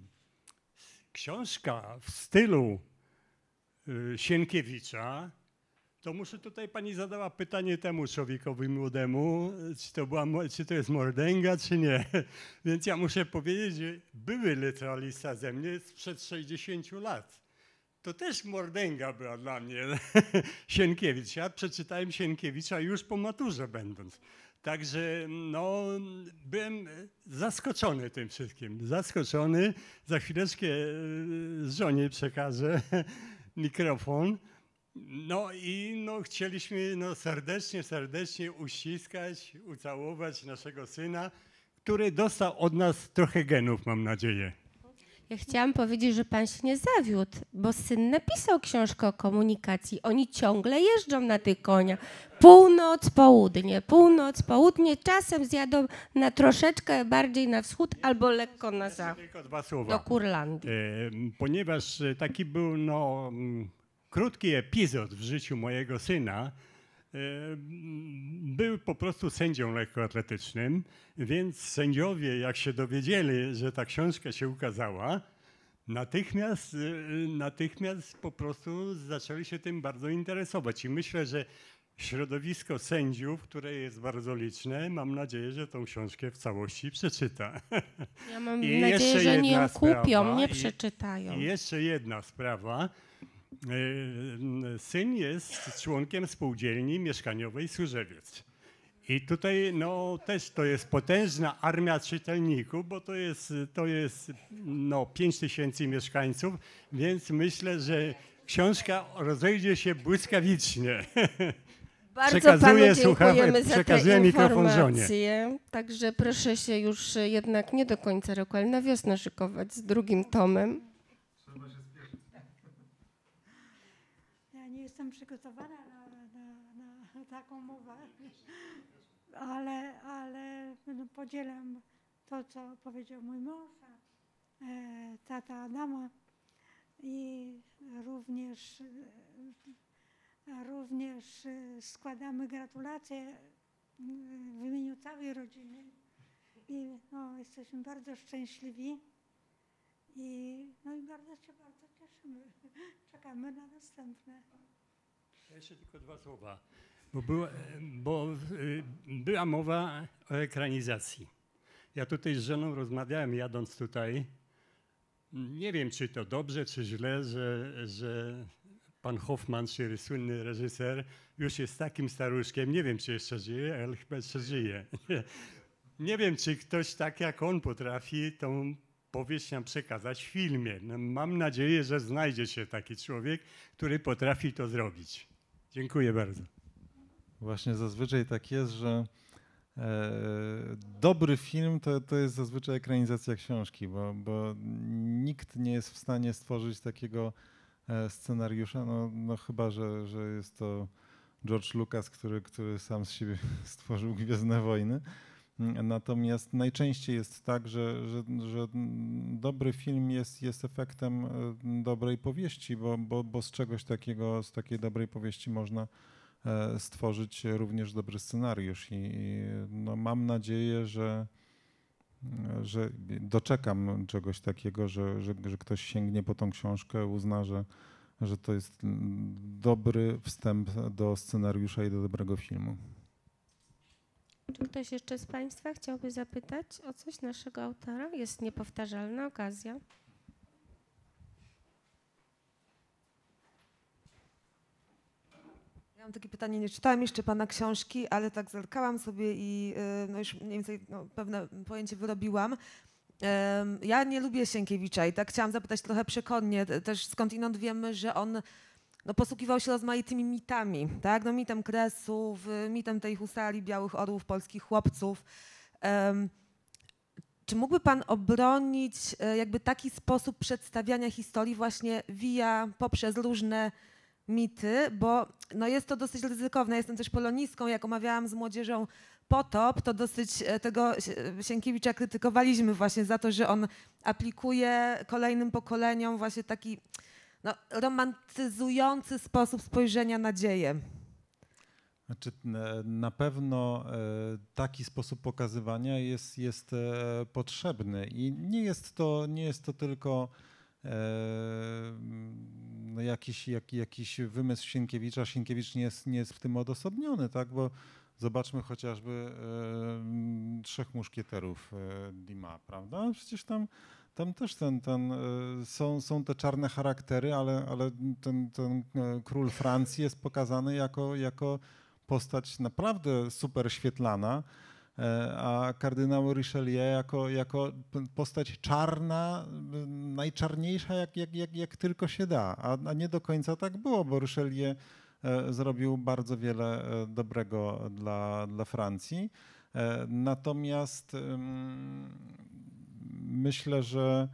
książka w stylu Sienkiewicza, to muszę tutaj pani zadała pytanie temu człowiekowi młodemu, czy to, była, czy to jest mordęga, czy nie. Więc ja muszę powiedzieć, że były licealista ze mnie sprzed sześćdziesięciu lat. To też mordęga była dla mnie Sienkiewicz. Ja przeczytałem Sienkiewicza już po maturze będąc. Także no, byłem zaskoczony tym wszystkim. Zaskoczony. Za chwileczkę żonie przekażę mikrofon. No i no, chcieliśmy no, serdecznie, serdecznie uściskać, ucałować naszego syna, który dostał od nas trochę genów, mam nadzieję. Ja chciałam powiedzieć, że Pan się nie zawiódł, bo syn napisał książkę o komunikacji. Oni ciągle jeżdżą na tych koniach. Północ, południe, północ, południe. Czasem zjadą na troszeczkę bardziej na wschód albo lekko na zachód. Tylko dwa słowa. Do Kurlandii. E, ponieważ taki był no, krótki epizod w życiu mojego syna, e, był po prostu sędzią lekkoatletycznym, więc sędziowie, jak się dowiedzieli, że ta książka się ukazała, natychmiast, e, natychmiast po prostu zaczęli się tym bardzo interesować. I myślę, że środowisko sędziów, które jest bardzo liczne, mam nadzieję, że tą książkę w całości przeczyta. Ja mam I nadzieję, jeszcze że nie ją jedna kupią, sprawa, nie i- przeczytają. I jeszcze jedna sprawa. E, Syn jest członkiem spółdzielni mieszkaniowej Służewiec. I tutaj no, też to jest potężna armia czytelników, bo to jest, to jest no, pięć tysięcy mieszkańców, więc myślę, że książka rozejdzie się błyskawicznie. Bardzo Przekazuję panu dziękujemy słuchaw- za przekazuję te mikrofon żonie. informacje. Także proszę się już jednak nie do końca roku, ale na wiosnę szykować z drugim tomem. Ja nie jestem przygotowana na, na, na taką mowę, ale, ale no, podzielam to, co powiedział mój mąż, e, tata Adama i również, e, również e, składamy gratulacje w imieniu całej rodziny i no, jesteśmy bardzo szczęśliwi i, no, i bardzo się bardzo cieszymy. Czekamy na następne. Jeszcze tylko dwa słowa, bo, była, bo y, była mowa o ekranizacji. Ja tutaj z żoną rozmawiałem jadąc tutaj. Nie wiem, czy to dobrze, czy źle, że, że pan Hoffman, czyli słynny reżyser, już jest takim staruszkiem. Nie wiem, czy jeszcze żyje, ale chyba jeszcze żyje. Nie wiem, czy ktoś tak jak on potrafi tą powieść nam przekazać w filmie. No, mam nadzieję, że znajdzie się taki człowiek, który potrafi to zrobić. Dziękuję bardzo. Właśnie zazwyczaj tak jest, że e, dobry film to, to jest zazwyczaj ekranizacja książki, bo, bo nikt nie jest w stanie stworzyć takiego e, scenariusza, no, no chyba, że, że jest to George Lucas, który, który sam z siebie stworzył Gwiezdne Wojny. Natomiast najczęściej jest tak, że, że, że dobry film jest, jest efektem dobrej powieści, bo, bo, bo z czegoś takiego, z takiej dobrej powieści można stworzyć również dobry scenariusz. I no mam nadzieję, że, że doczekam czegoś takiego, że, że, że ktoś sięgnie po tą książkę, uzna, że, że to jest dobry wstęp do scenariusza i do dobrego filmu. Czy ktoś jeszcze z Państwa chciałby zapytać o coś naszego autora? Jest niepowtarzalna okazja. Ja mam takie pytanie, nie czytałam jeszcze Pana książki, ale tak zerkałam sobie i no już mniej więcej no, pewne pojęcie wyrobiłam. Ja nie lubię Sienkiewicza i tak chciałam zapytać trochę przekonnie, też skądinąd wiemy, że on no, posługiwał się rozmaitymi mitami, tak? No, mitem Kresów, mitem tej husari, białych orłów, polskich chłopców. Um, czy mógłby Pan obronić jakby taki sposób przedstawiania historii właśnie via, poprzez różne mity, bo no, jest to dosyć ryzykowne. Jestem też polonistką, jak omawiałam z młodzieżą Potop, to dosyć tego Sienkiewicza krytykowaliśmy właśnie za to, że on aplikuje kolejnym pokoleniom właśnie taki no, romantyzujący sposób spojrzenia na dzieje. Znaczy, na pewno taki sposób pokazywania jest, jest potrzebny i nie jest to, nie jest to tylko no jakiś, jak, jakiś wymysł Sienkiewicza. Sienkiewicz nie jest, nie jest w tym odosobniony, tak? Bo zobaczmy chociażby e, Trzech Muszkieterów e, Dumas, prawda? Przecież tam, tam też ten, ten, e, są, są te czarne charaktery, ale, ale ten, ten król Francji jest pokazany jako, jako postać naprawdę super świetlana, e, a kardynał Richelieu jako, jako postać czarna, najczarniejsza jak, jak, jak, jak tylko się da, a, a nie do końca tak było, bo Richelieu zrobił bardzo wiele dobrego dla, dla Francji. Natomiast myślę, że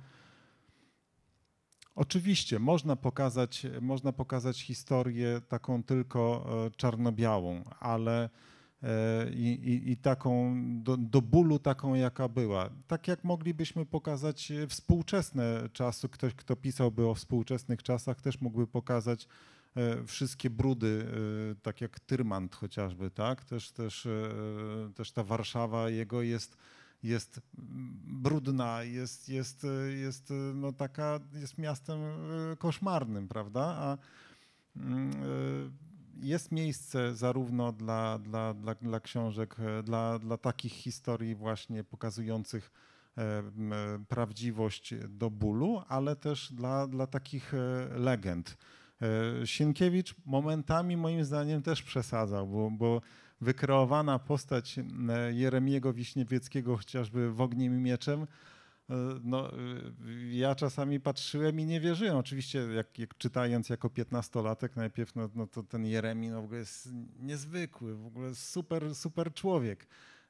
oczywiście można pokazać, można pokazać historię taką tylko czarno-białą, ale i, i, i taką do, do bólu taką, jaka była. Tak jak moglibyśmy pokazać współczesne czasy, ktoś, kto pisałby o współczesnych czasach, też mógłby pokazać wszystkie brudy, tak jak Tyrmand chociażby, tak? Też, też, też ta Warszawa jego jest, jest brudna, jest, jest, jest, no taka, jest miastem koszmarnym, prawda? A jest miejsce zarówno dla, dla, dla, dla książek, dla, dla takich historii właśnie pokazujących prawdziwość do bólu, ale też dla, dla takich legend. Sienkiewicz momentami moim zdaniem też przesadzał, bo, bo wykreowana postać Jeremiego Wiśniewieckiego chociażby w Ogniem i Mieczem no, ja czasami patrzyłem i nie wierzyłem. Oczywiście jak, jak czytając jako piętnastolatek najpierw, no, no to ten Jeremi no, w ogóle jest niezwykły, w ogóle super, super człowiek.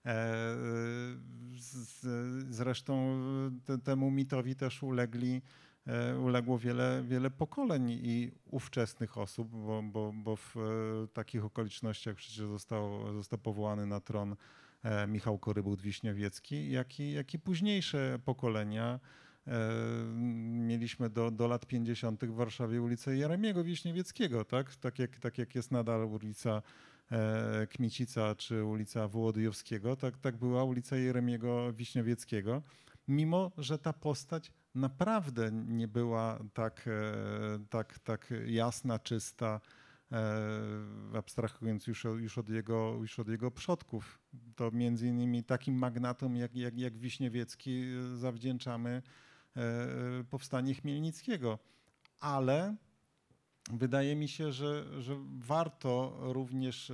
Zresztą te, temu mitowi też ulegli, uległo wiele, wiele pokoleń i ówczesnych osób, bo, bo, bo w takich okolicznościach przecież został, został powołany na tron Michał Korybułt-Wiśniowiecki, jak i, jak i późniejsze pokolenia. Mieliśmy do, do lat pięćdziesiątych w Warszawie ulicę Jeremiego Wiśniowieckiego, tak? Tak jak, tak jak jest nadal ulica Kmicica czy ulica Wołodyjowskiego, tak, tak była ulica Jeremiego Wiśniowieckiego, mimo że ta postać naprawdę nie była tak, tak, tak jasna, czysta, abstrahując już, już, od jego, już od jego przodków. To między innymi takim magnatom jak, jak, jak Wiśniowiecki zawdzięczamy powstanie Chmielnickiego. Ale wydaje mi się, że, że warto również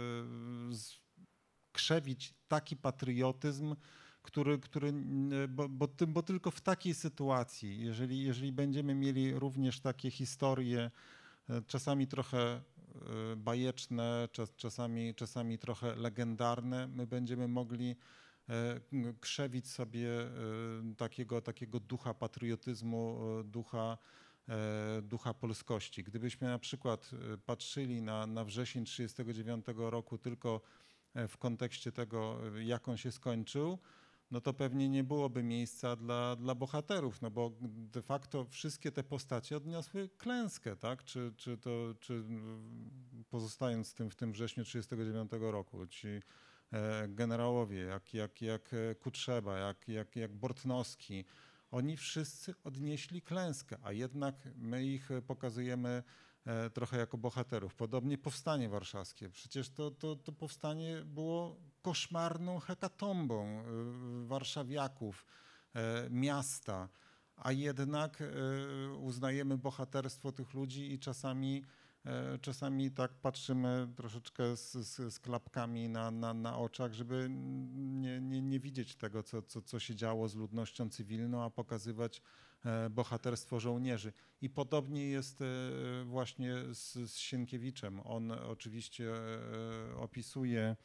krzewić taki patriotyzm, który, który bo, bo, bo tylko w takiej sytuacji, jeżeli, jeżeli będziemy mieli również takie historie, czasami trochę bajeczne, czasami, czasami trochę legendarne, my będziemy mogli krzewić sobie takiego, takiego ducha patriotyzmu, ducha, ducha polskości. Gdybyśmy na przykład patrzyli na, na wrzesień trzydziestego dziewiątego roku tylko w kontekście tego, jak on się skończył, no to pewnie nie byłoby miejsca dla, dla bohaterów, no bo de facto wszystkie te postacie odniosły klęskę, tak? Czy, czy, to, czy pozostając w tym, w tym wrześniu trzydziestego dziewiątego roku, ci generałowie, jak, jak, jak Kutrzeba, jak, jak, jak Bortnowski, oni wszyscy odnieśli klęskę, a jednak my ich pokazujemy trochę jako bohaterów. Podobnie Powstanie Warszawskie. Przecież to, to, to powstanie było koszmarną hekatombą warszawiaków, miasta, a jednak uznajemy bohaterstwo tych ludzi i czasami, czasami tak patrzymy troszeczkę z, z, z klapkami na, na, na oczach, żeby nie, nie, nie widzieć tego, co, co, co się działo z ludnością cywilną, a pokazywać bohaterstwo żołnierzy. I podobnie jest właśnie z, z Sienkiewiczem. On oczywiście opisuje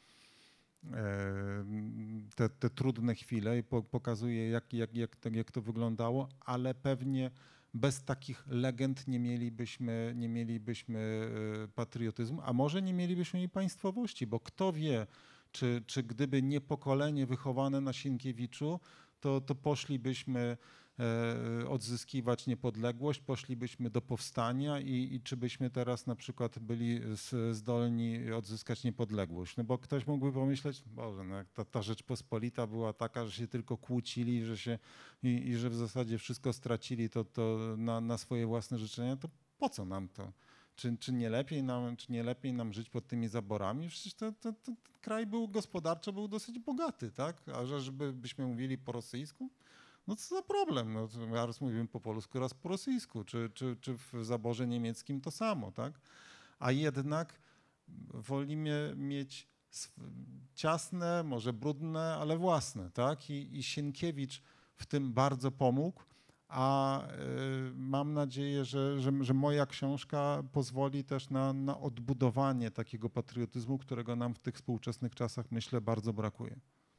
te, te trudne chwile i po, pokazuje, jak, jak, jak, to, jak to wyglądało, ale pewnie bez takich legend nie mielibyśmy, nie mielibyśmy patriotyzmu, a może nie mielibyśmy i państwowości, bo kto wie, czy, czy gdyby nie pokolenie wychowane na Sienkiewiczu, to, to poszlibyśmy odzyskiwać niepodległość, poszlibyśmy do powstania i, i czy byśmy teraz na przykład byli zdolni odzyskać niepodległość. No bo ktoś mógłby pomyśleć, Boże, no jak ta, ta Rzeczpospolita była taka, że się tylko kłócili że się, i, i że w zasadzie wszystko stracili to, to na, na swoje własne życzenia, to po co nam to? Czy, czy, nie lepiej nam, czy nie lepiej nam żyć pod tymi zaborami? Przecież to, to, to kraj był gospodarczo był dosyć bogaty, tak? A że żeby byśmy mówili po rosyjsku? No co za problem, no, raz mówimy po polsku, raz po rosyjsku, czy, czy, czy w zaborze niemieckim to samo, tak? A jednak wolimy mieć ciasne, może brudne, ale własne, tak? I, i Sienkiewicz w tym bardzo pomógł, a y, mam nadzieję, że, że, że moja książka pozwoli też na, na odbudowanie takiego patriotyzmu, którego nam w tych współczesnych czasach, myślę, bardzo brakuje.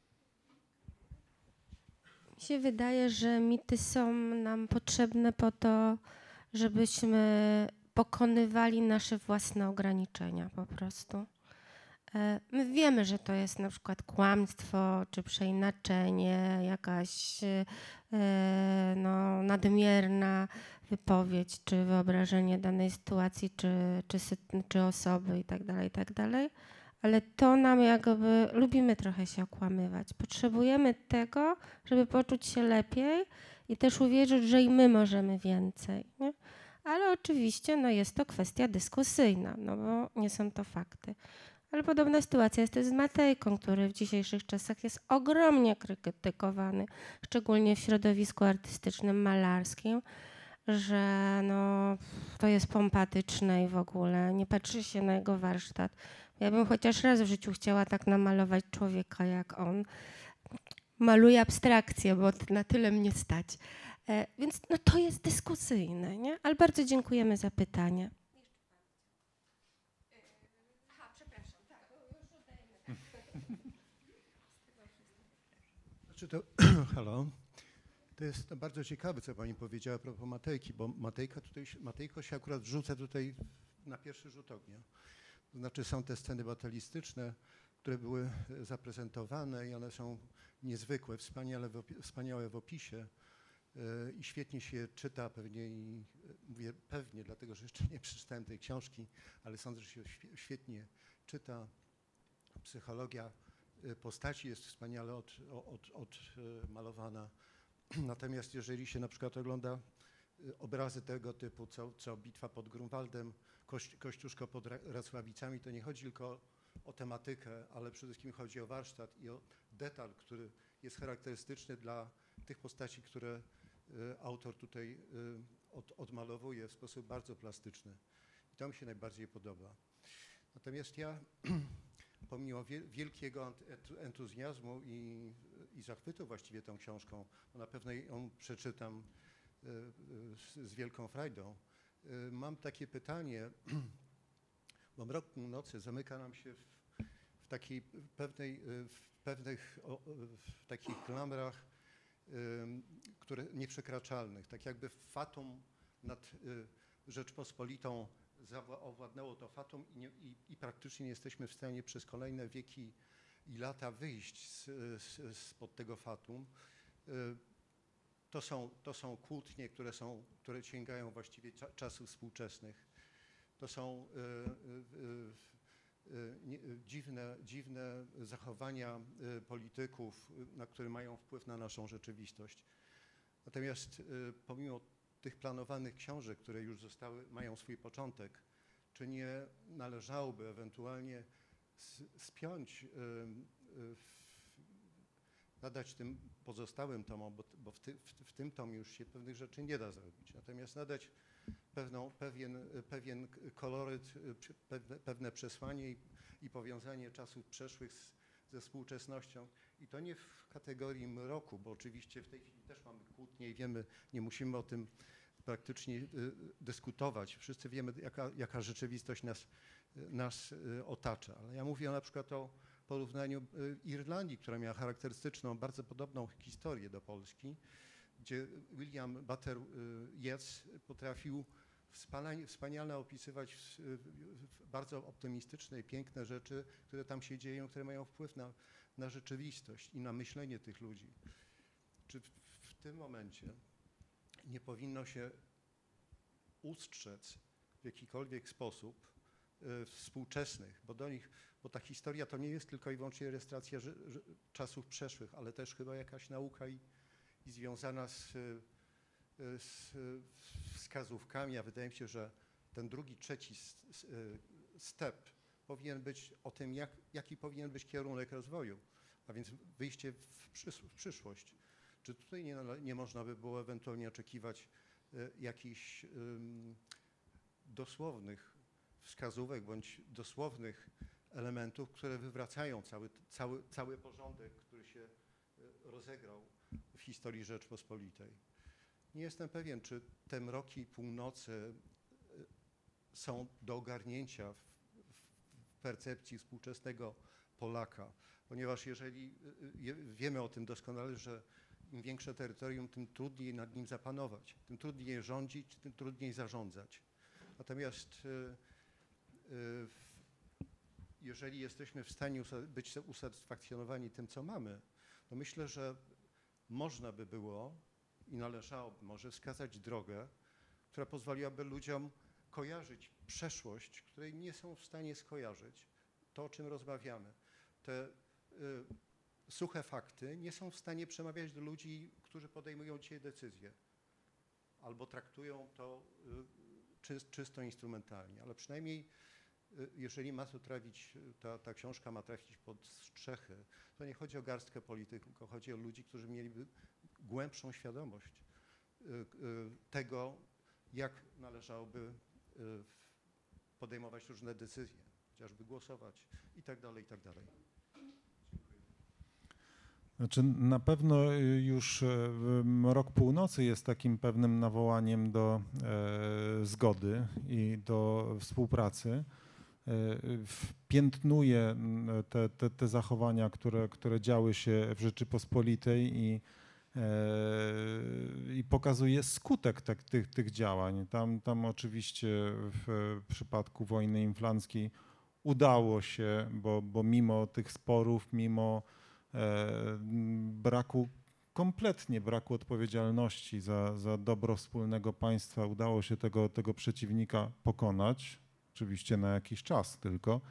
Mi się wydaje, że mity są nam potrzebne po to, żebyśmy pokonywali nasze własne ograniczenia po prostu. My wiemy, że to jest na przykład kłamstwo, czy przeinaczenie, jakaś no, nadmierna wypowiedź, czy wyobrażenie danej sytuacji, czy, czy, czy osoby itd., itd., ale to nam jakby, lubimy trochę się okłamywać. Potrzebujemy tego, żeby poczuć się lepiej i też uwierzyć, że i my możemy więcej. Nie? Ale oczywiście no, jest to kwestia dyskusyjna, no bo nie są to fakty. Ale podobna sytuacja jest też z Matejką, który w dzisiejszych czasach jest ogromnie krytykowany, szczególnie w środowisku artystycznym, malarskim, że no, to jest pompatyczne i w ogóle nie patrzy się na jego warsztat. Ja bym chociaż raz w życiu chciała tak namalować człowieka jak on. maluję abstrakcję, bo t- na tyle mnie stać. E, więc no, to jest dyskusyjne, nie? Ale bardzo dziękujemy za pytanie. Znaczy to, halo, to jest bardzo ciekawe, co pani powiedziała a propos Matejki, bo Matejka tutaj, Matejko się akurat rzuca tutaj na pierwszy rzut ognia. To znaczy są te sceny batalistyczne, które były zaprezentowane i one są niezwykłe, wspaniale w, opi- wspaniałe w opisie yy, i świetnie się je czyta pewnie i yy, mówię pewnie, dlatego że jeszcze nie przeczytałem tej książki, ale sądzę, że się świe- świetnie czyta. Psychologia yy, postaci jest wspaniale od, od, odmalowana. Natomiast jeżeli się na przykład ogląda yy, obrazy tego typu, co, co Bitwa pod Grunwaldem, Koś, Kościuszko pod Ra- Racławicami, to nie chodzi tylko o tematykę, ale przede wszystkim chodzi o warsztat i o detal, który jest charakterystyczny dla tych postaci, które y, autor tutaj y, od, odmalowuje w sposób bardzo plastyczny. I to mi się najbardziej podoba. Natomiast ja, pomimo wie, wielkiego ent- entuzjazmu i, i zachwytu właściwie tą książką, bo na pewno ją przeczytam y, y, z, z wielką frajdą, y, mam takie pytanie, bo mrok północy zamyka nam się w, w takiej pewnej, w pewnych o, w takich klamrach, y, które nieprzekraczalnych, tak jakby fatum nad y, Rzeczpospolitą zawa- owładnęło to fatum i, nie, i, i praktycznie nie jesteśmy w stanie przez kolejne wieki i lata wyjść z, z, spod tego fatum. Y, to są, to są kłótnie, które, są, które sięgają właściwie cza, czasów współczesnych. To są y, y, y, y, nie, dziwne, dziwne zachowania y, polityków, y, na które mają wpływ na naszą rzeczywistość. Natomiast y, pomimo tych planowanych książek, które już zostały, mają swój początek, czy nie należałoby ewentualnie s- spiąć, y, y, nadać tym pozostałym tomom, bo, bo w, ty, w, w tym tomie już się pewnych rzeczy nie da zrobić, natomiast nadać pewną, pewien, pewien koloryt, pewne, pewne przesłanie i, i powiązanie czasów przeszłych z, ze współczesnością. I to nie w kategorii mroku, bo oczywiście w tej chwili też mamy kłótnie i wiemy, nie musimy o tym praktycznie y, dyskutować. Wszyscy wiemy, jaka, jaka rzeczywistość nas, nas y, otacza. Ale ja mówię na przykład o porównaniu y, Irlandii, która miała charakterystyczną, bardzo podobną historię do Polski, gdzie William Butler Yeats potrafił wspaniale, wspaniale opisywać w, w bardzo optymistyczne i piękne rzeczy, które tam się dzieją, które mają wpływ na, na rzeczywistość i na myślenie tych ludzi. Czy w, w tym momencie nie powinno się ustrzec w jakikolwiek sposób y, współczesnych, bo do nich, bo ta historia to nie jest tylko i wyłącznie rejestracja ży, ży, czasów przeszłych, ale też chyba jakaś nauka i i związana z, z wskazówkami, a wydaje mi się, że ten drugi, trzeci step powinien być o tym, jak, jaki powinien być kierunek rozwoju, a więc wyjście w, przysz w przyszłość. Czy tutaj nie, nie można by było ewentualnie oczekiwać jakichś um, dosłownych wskazówek bądź dosłownych elementów, które wywracają cały, cały, cały porządek, który się rozegrał w historii Rzeczpospolitej. Nie jestem pewien, czy te mroki północy są do ogarnięcia w, w percepcji współczesnego Polaka, ponieważ jeżeli wiemy o tym doskonale, że im większe terytorium, tym trudniej nad nim zapanować, tym trudniej rządzić, tym trudniej zarządzać. Natomiast jeżeli jesteśmy w stanie być usatysfakcjonowani tym, co mamy, to myślę, że można by było i należałoby może wskazać drogę, która pozwoliłaby ludziom kojarzyć przeszłość, której nie są w stanie skojarzyć. To, o czym rozmawiamy. Te y, suche fakty nie są w stanie przemawiać do ludzi, którzy podejmują dzisiaj decyzje. Albo traktują to y, czy, czysto instrumentalnie. Ale przynajmniej y, jeżeli ma to trafić, ta, ta książka ma trafić pod strzechy, to nie chodzi o garstkę polityków, tylko chodzi o ludzi, którzy mieliby głębszą świadomość y, y, tego, jak należałoby y, podejmować różne decyzje, chociażby głosować i tak dalej, i tak dalej. Znaczy, na pewno już Rok Północy jest takim pewnym nawołaniem do e, zgody i do współpracy. E, piętnuje te, te, te zachowania, które, które działy się w Rzeczypospolitej i, e, i pokazuje skutek tak, tych, tych działań. Tam, tam oczywiście w przypadku wojny inflanckiej udało się, bo, bo mimo tych sporów, mimo braku, kompletnie braku odpowiedzialności za, za dobro wspólnego państwa udało się tego, tego przeciwnika pokonać, oczywiście na jakiś czas tylko.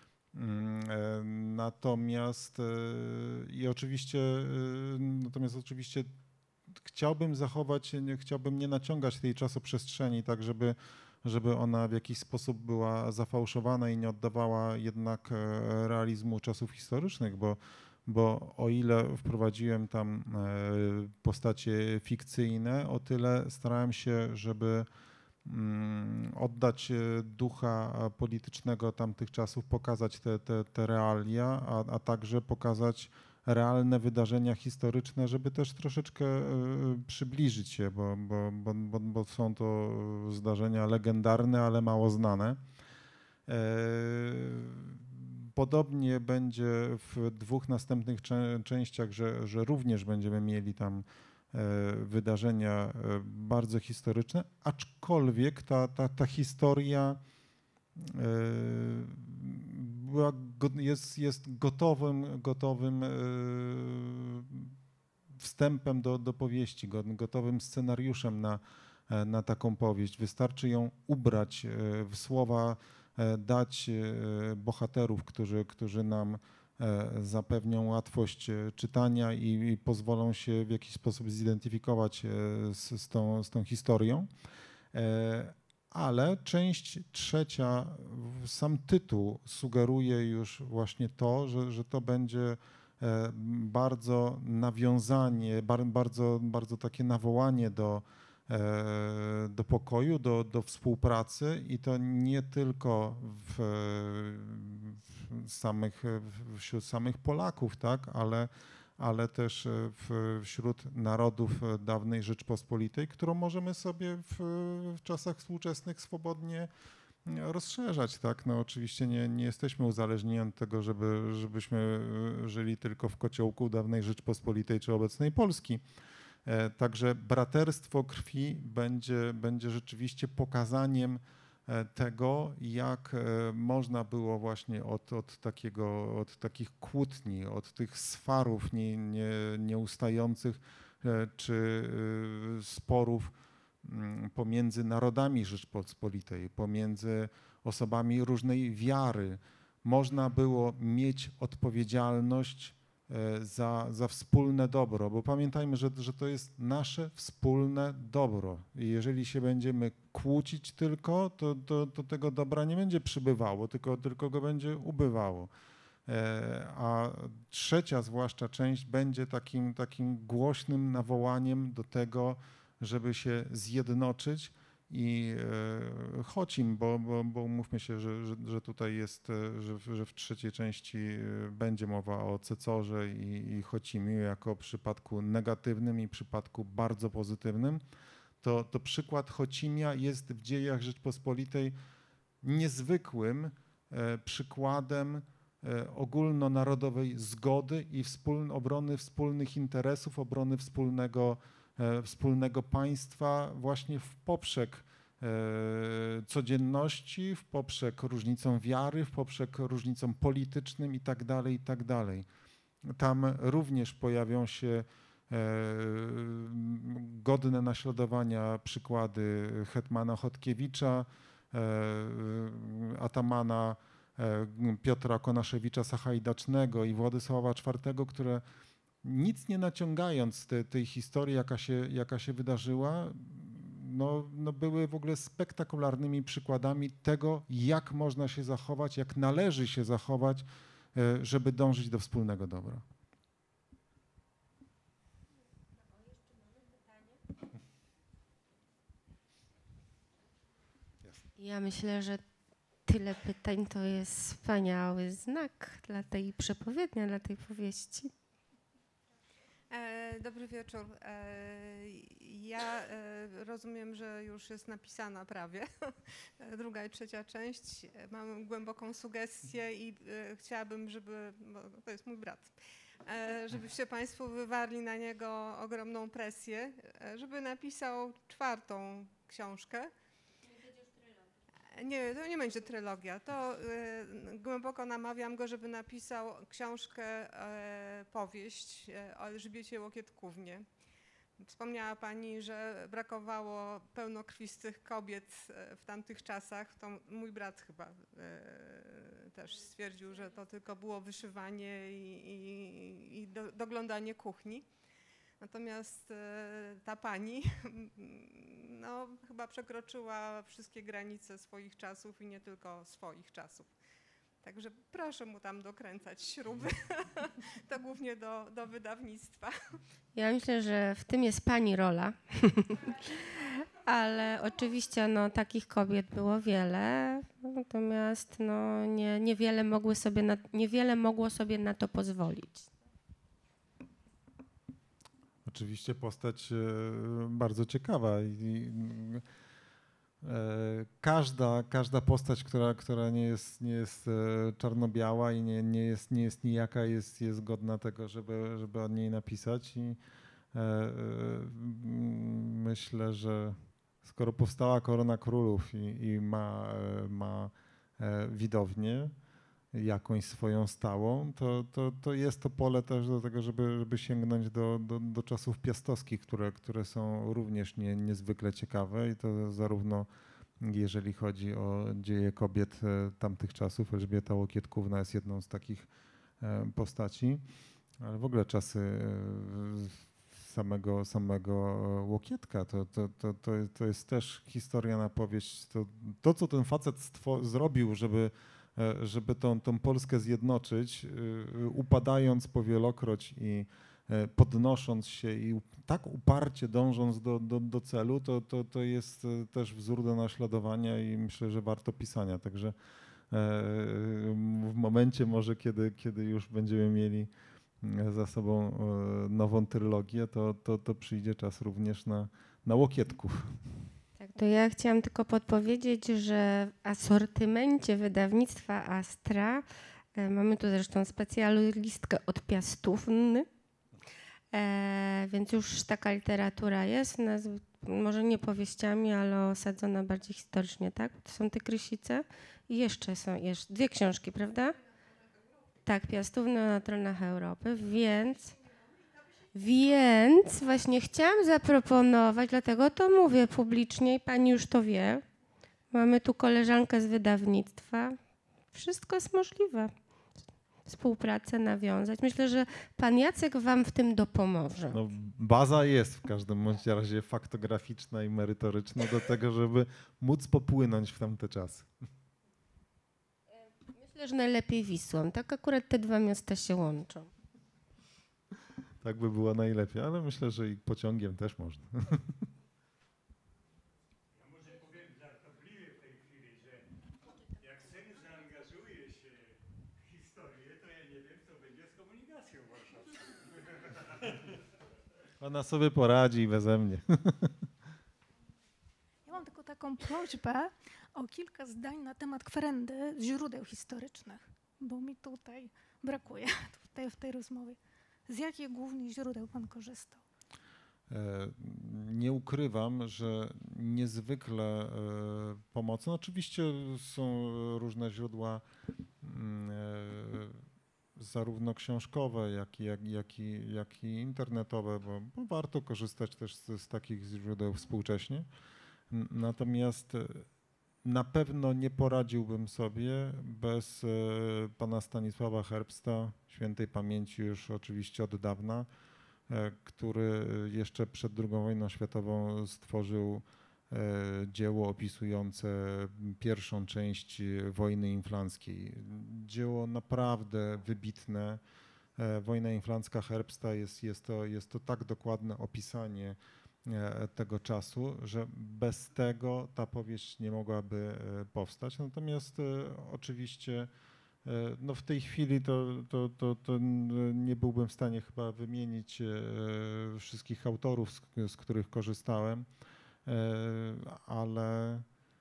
Natomiast i oczywiście, natomiast oczywiście chciałbym zachować, nie, chciałbym nie naciągać tej czasoprzestrzeni tak, żeby, żeby ona w jakiś sposób była zafałszowana i nie oddawała jednak realizmu czasów historycznych, bo bo o ile wprowadziłem tam postacie fikcyjne, o tyle starałem się, żeby oddać ducha politycznego tamtych czasów, pokazać te, te, te realia, a, a także pokazać realne wydarzenia historyczne, żeby też troszeczkę przybliżyć się, bo, bo, bo, bo, bo są to zdarzenia legendarne, ale mało znane. Podobnie będzie w dwóch następnych częściach, że, że również będziemy mieli tam wydarzenia bardzo historyczne, aczkolwiek ta, ta, ta historia była, jest, jest gotowym, gotowym wstępem do, do powieści, gotowym scenariuszem na, na taką powieść. Wystarczy ją ubrać w słowa, dać bohaterów, którzy, którzy nam zapewnią łatwość czytania i, i pozwolą się w jakiś sposób zidentyfikować z, z, tą, z tą historią. Ale część trzecia, sam tytuł sugeruje już właśnie to, że, że to będzie bardzo nawiązanie, bardzo, bardzo takie nawołanie do do pokoju, do, do współpracy i to nie tylko w, w samych, wśród samych Polaków, tak, ale, ale też w, wśród narodów dawnej Rzeczpospolitej, którą możemy sobie w, w czasach współczesnych swobodnie rozszerzać, tak. No oczywiście nie, nie jesteśmy uzależnieni od tego, żeby, żebyśmy żyli tylko w kociołku dawnej Rzeczpospolitej czy obecnej Polski. Także braterstwo krwi będzie, będzie rzeczywiście pokazaniem tego, jak można było właśnie od, od, takiego, od takich kłótni, od tych swarów nie, nie, nieustających czy sporów pomiędzy narodami Rzeczpospolitej, pomiędzy osobami różnej wiary, można było mieć odpowiedzialność Za, za wspólne dobro, bo pamiętajmy, że, że to jest nasze wspólne dobro i jeżeli się będziemy kłócić tylko, to, to, to tego dobra nie będzie przybywało, tylko, tylko go będzie ubywało. A trzecia zwłaszcza część będzie takim, takim głośnym nawołaniem do tego, żeby się zjednoczyć i Chocim, bo, bo, bo umówmy się, że, że, że tutaj jest, że w, że w trzeciej części będzie mowa o Cecorze i, i Chocimiu jako przypadku negatywnym i przypadku bardzo pozytywnym, to, to przykład Chocimia jest w dziejach Rzeczpospolitej niezwykłym e, przykładem e, ogólnonarodowej zgody i wspóln, obrony wspólnych interesów, obrony wspólnego wspólnego państwa właśnie w poprzek codzienności, w poprzek różnicom wiary, w poprzek różnicom politycznym i tak dalej, i tak dalej. Tam również pojawią się godne naśladowania przykłady hetmana Chodkiewicza, atamana Piotra Konaszewicza-Sachajdacznego i Władysława czwartego, które nic nie naciągając te, tej historii, jaka się, jaka się wydarzyła, no, no były w ogóle spektakularnymi przykładami tego, jak można się zachować, jak należy się zachować, żeby dążyć do wspólnego dobra. Ja myślę, że tyle pytań to jest wspaniały znak dla tej przepowiedni, dla tej powieści. E, dobry wieczór. E, ja e, rozumiem, że już jest napisana prawie druga i trzecia część. Mam głęboką sugestię i e, chciałabym, żeby, bo to jest mój brat, e, żebyście Państwo wywarli na niego ogromną presję, e, żeby napisał czwartą książkę. Nie, to nie będzie trylogia. To y, głęboko namawiam go, żeby napisał książkę, y, powieść y, o Elżbiecie Łokietkównie. Wspomniała Pani, że brakowało pełnokrwistych kobiet y, w tamtych czasach. To mój brat chyba y, też stwierdził, że to tylko było wyszywanie i, i, i do, doglądanie kuchni. Natomiast e, ta pani no, chyba przekroczyła wszystkie granice swoich czasów i nie tylko swoich czasów. Także proszę mu tam dokręcać śruby, to głównie do, do wydawnictwa. Ja myślę, że w tym jest pani rola, ale oczywiście no, takich kobiet było wiele, natomiast no, nie, niewiele, mogły sobie na, niewiele mogło sobie na to pozwolić. Oczywiście postać e, bardzo ciekawa i e, każda, każda postać, która, która nie jest, nie jest e, czarno-biała i nie, nie, jest, nie jest nijaka, jest, jest godna tego, żeby, żeby o niej napisać i e, e, myślę, że skoro powstała Korona Królów i, i ma, e, ma e, widownię, jakąś swoją stałą, to, to, to jest to pole też do tego, żeby, żeby sięgnąć do, do, do czasów piastowskich, które, które są również nie, niezwykle ciekawe i to zarówno jeżeli chodzi o dzieje kobiet tamtych czasów. Elżbieta Łokietkówna jest jedną z takich postaci, ale w ogóle czasy samego, samego Łokietka, to, to, to, to, to jest też historia na powieść. To, to co ten facet stwo- zrobił, żeby żeby tą, tą Polskę zjednoczyć, upadając powielokroć i podnosząc się i tak uparcie dążąc do, do, do celu, to, to, to jest też wzór do naśladowania i myślę, że warto pisania. Także w momencie może, kiedy, kiedy już będziemy mieli za sobą nową trylogię, to, to, to przyjdzie czas również na, na Łokietków. Tak, to ja chciałam tylko podpowiedzieć, że w asortymencie wydawnictwa Astra, e, mamy tu zresztą specjalistkę od Piastówny, e, więc już taka literatura jest, naz- może nie powieściami, ale osadzona bardziej historycznie, tak? To są te Krysice i jeszcze są jeszcze dwie książki, prawda? Tak, Piastówny na tronach Europy, więc... Więc właśnie chciałam zaproponować, dlatego to mówię publicznie i pani już to wie. Mamy tu koleżankę z wydawnictwa. Wszystko jest możliwe. Współpracę nawiązać. Myślę, że pan Jacek wam w tym dopomoże. No, baza jest w każdym bądź razie faktograficzna i merytoryczna do tego, żeby móc popłynąć w tamte czasy. Myślę, że najlepiej Wisłą. Tak akurat te dwa miasta się łączą. Tak by było najlepiej, ale myślę, że i pociągiem też można. Ja może powiem żartobliwie w tej chwili, że jak syn zaangażuje się w historię, to ja nie wiem, co będzie z komunikacją warszawską. Ona sobie poradzi beze mnie. Ja mam tylko taką prośbę o kilka zdań na temat kwerendy, źródeł historycznych, bo mi tutaj brakuje tutaj w tej rozmowie. Z jakich głównych źródeł pan korzystał? Nie ukrywam, że niezwykle pomocne. Oczywiście są różne źródła, zarówno książkowe, jak i, jak, jak i, jak i internetowe, bo, bo warto korzystać też z, z takich źródeł współcześnie. Natomiast na pewno nie poradziłbym sobie bez pana Stanisława Herbsta, świętej pamięci już oczywiście od dawna, który jeszcze przed drugą wojną światową stworzył dzieło opisujące pierwszą część wojny inflanckiej. Dzieło naprawdę wybitne. Wojna inflancka Herbsta jest, jest, to, jest to tak dokładne opisanie tego czasu, że bez tego ta powieść nie mogłaby powstać. Natomiast oczywiście No w tej chwili to, to, to, to nie byłbym w stanie chyba wymienić wszystkich autorów, z, z których korzystałem, ale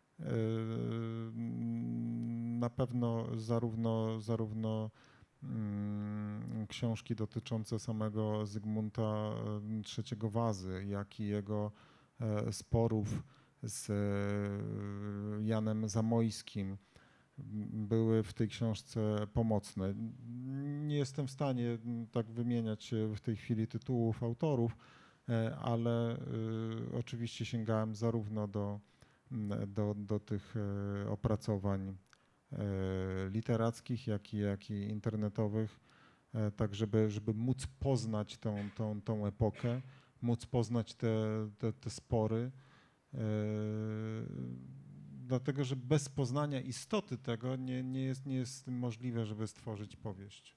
na pewno zarówno, zarówno książki dotyczące samego Zygmunta trzeciego Wazy, jak i jego sporów z Janem Zamojskim były w tej książce pomocne. Nie jestem w stanie tak wymieniać w tej chwili tytułów autorów, ale oczywiście sięgałem zarówno do, do, do tych opracowań literackich, jak i, jak i internetowych, tak żeby, żeby móc poznać tą, tą, tą epokę, móc poznać te, te, te spory, dlatego że bez poznania istoty tego nie, nie, jest, nie jest możliwe, żeby stworzyć powieść.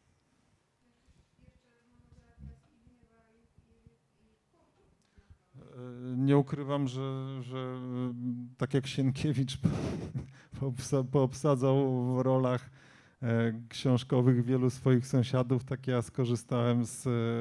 Nie ukrywam, że, że tak jak Sienkiewicz poobsadzał w rolach książkowych wielu swoich sąsiadów, tak ja skorzystałem z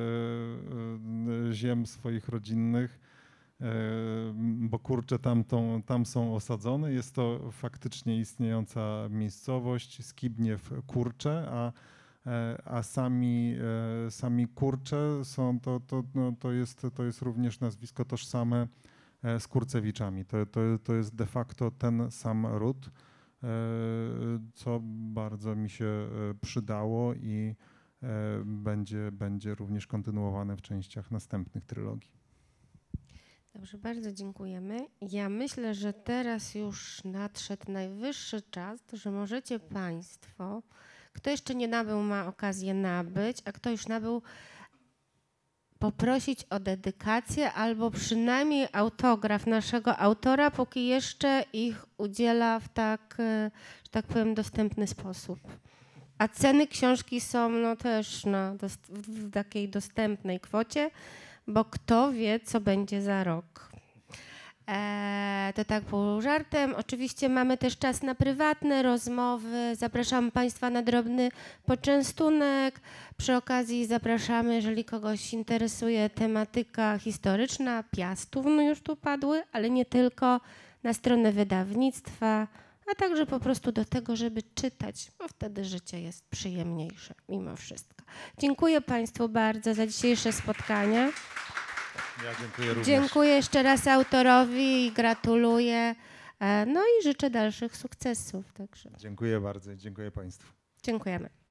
ziem swoich rodzinnych, bo kurcze tam, tą, tam są osadzone. Jest to faktycznie istniejąca miejscowość, Skibniew Kurcze, a, a sami, sami kurcze są, to, to, no, to, jest, to jest również nazwisko tożsame z Kurcewiczami. To, to, to jest de facto ten sam ród, co bardzo mi się przydało i będzie, będzie również kontynuowane w częściach następnych trylogii. Dobrze, bardzo dziękujemy. Ja myślę, że teraz już nadszedł najwyższy czas, że możecie Państwo, kto jeszcze nie nabył, ma okazję nabyć, a kto już nabył, poprosić o dedykację albo przynajmniej autograf naszego autora, póki jeszcze ich udziela w tak, że tak powiem, dostępny sposób. A ceny książki są no, też na, w takiej dostępnej kwocie, bo kto wie, co będzie za rok. Eee, to tak pół żartem. Oczywiście mamy też czas na prywatne rozmowy. Zapraszam Państwa na drobny poczęstunek. Przy okazji zapraszamy, jeżeli kogoś interesuje tematyka historyczna, Piastów, no już tu padły, ale nie tylko, na stronę wydawnictwa, a także po prostu do tego, żeby czytać, bo wtedy życie jest przyjemniejsze mimo wszystko. Dziękuję Państwu bardzo za dzisiejsze spotkanie. Ja dziękuję również. Dziękuję jeszcze raz autorowi i gratuluję. No i życzę dalszych sukcesów. Także. Dziękuję bardzo i dziękuję Państwu. Dziękujemy.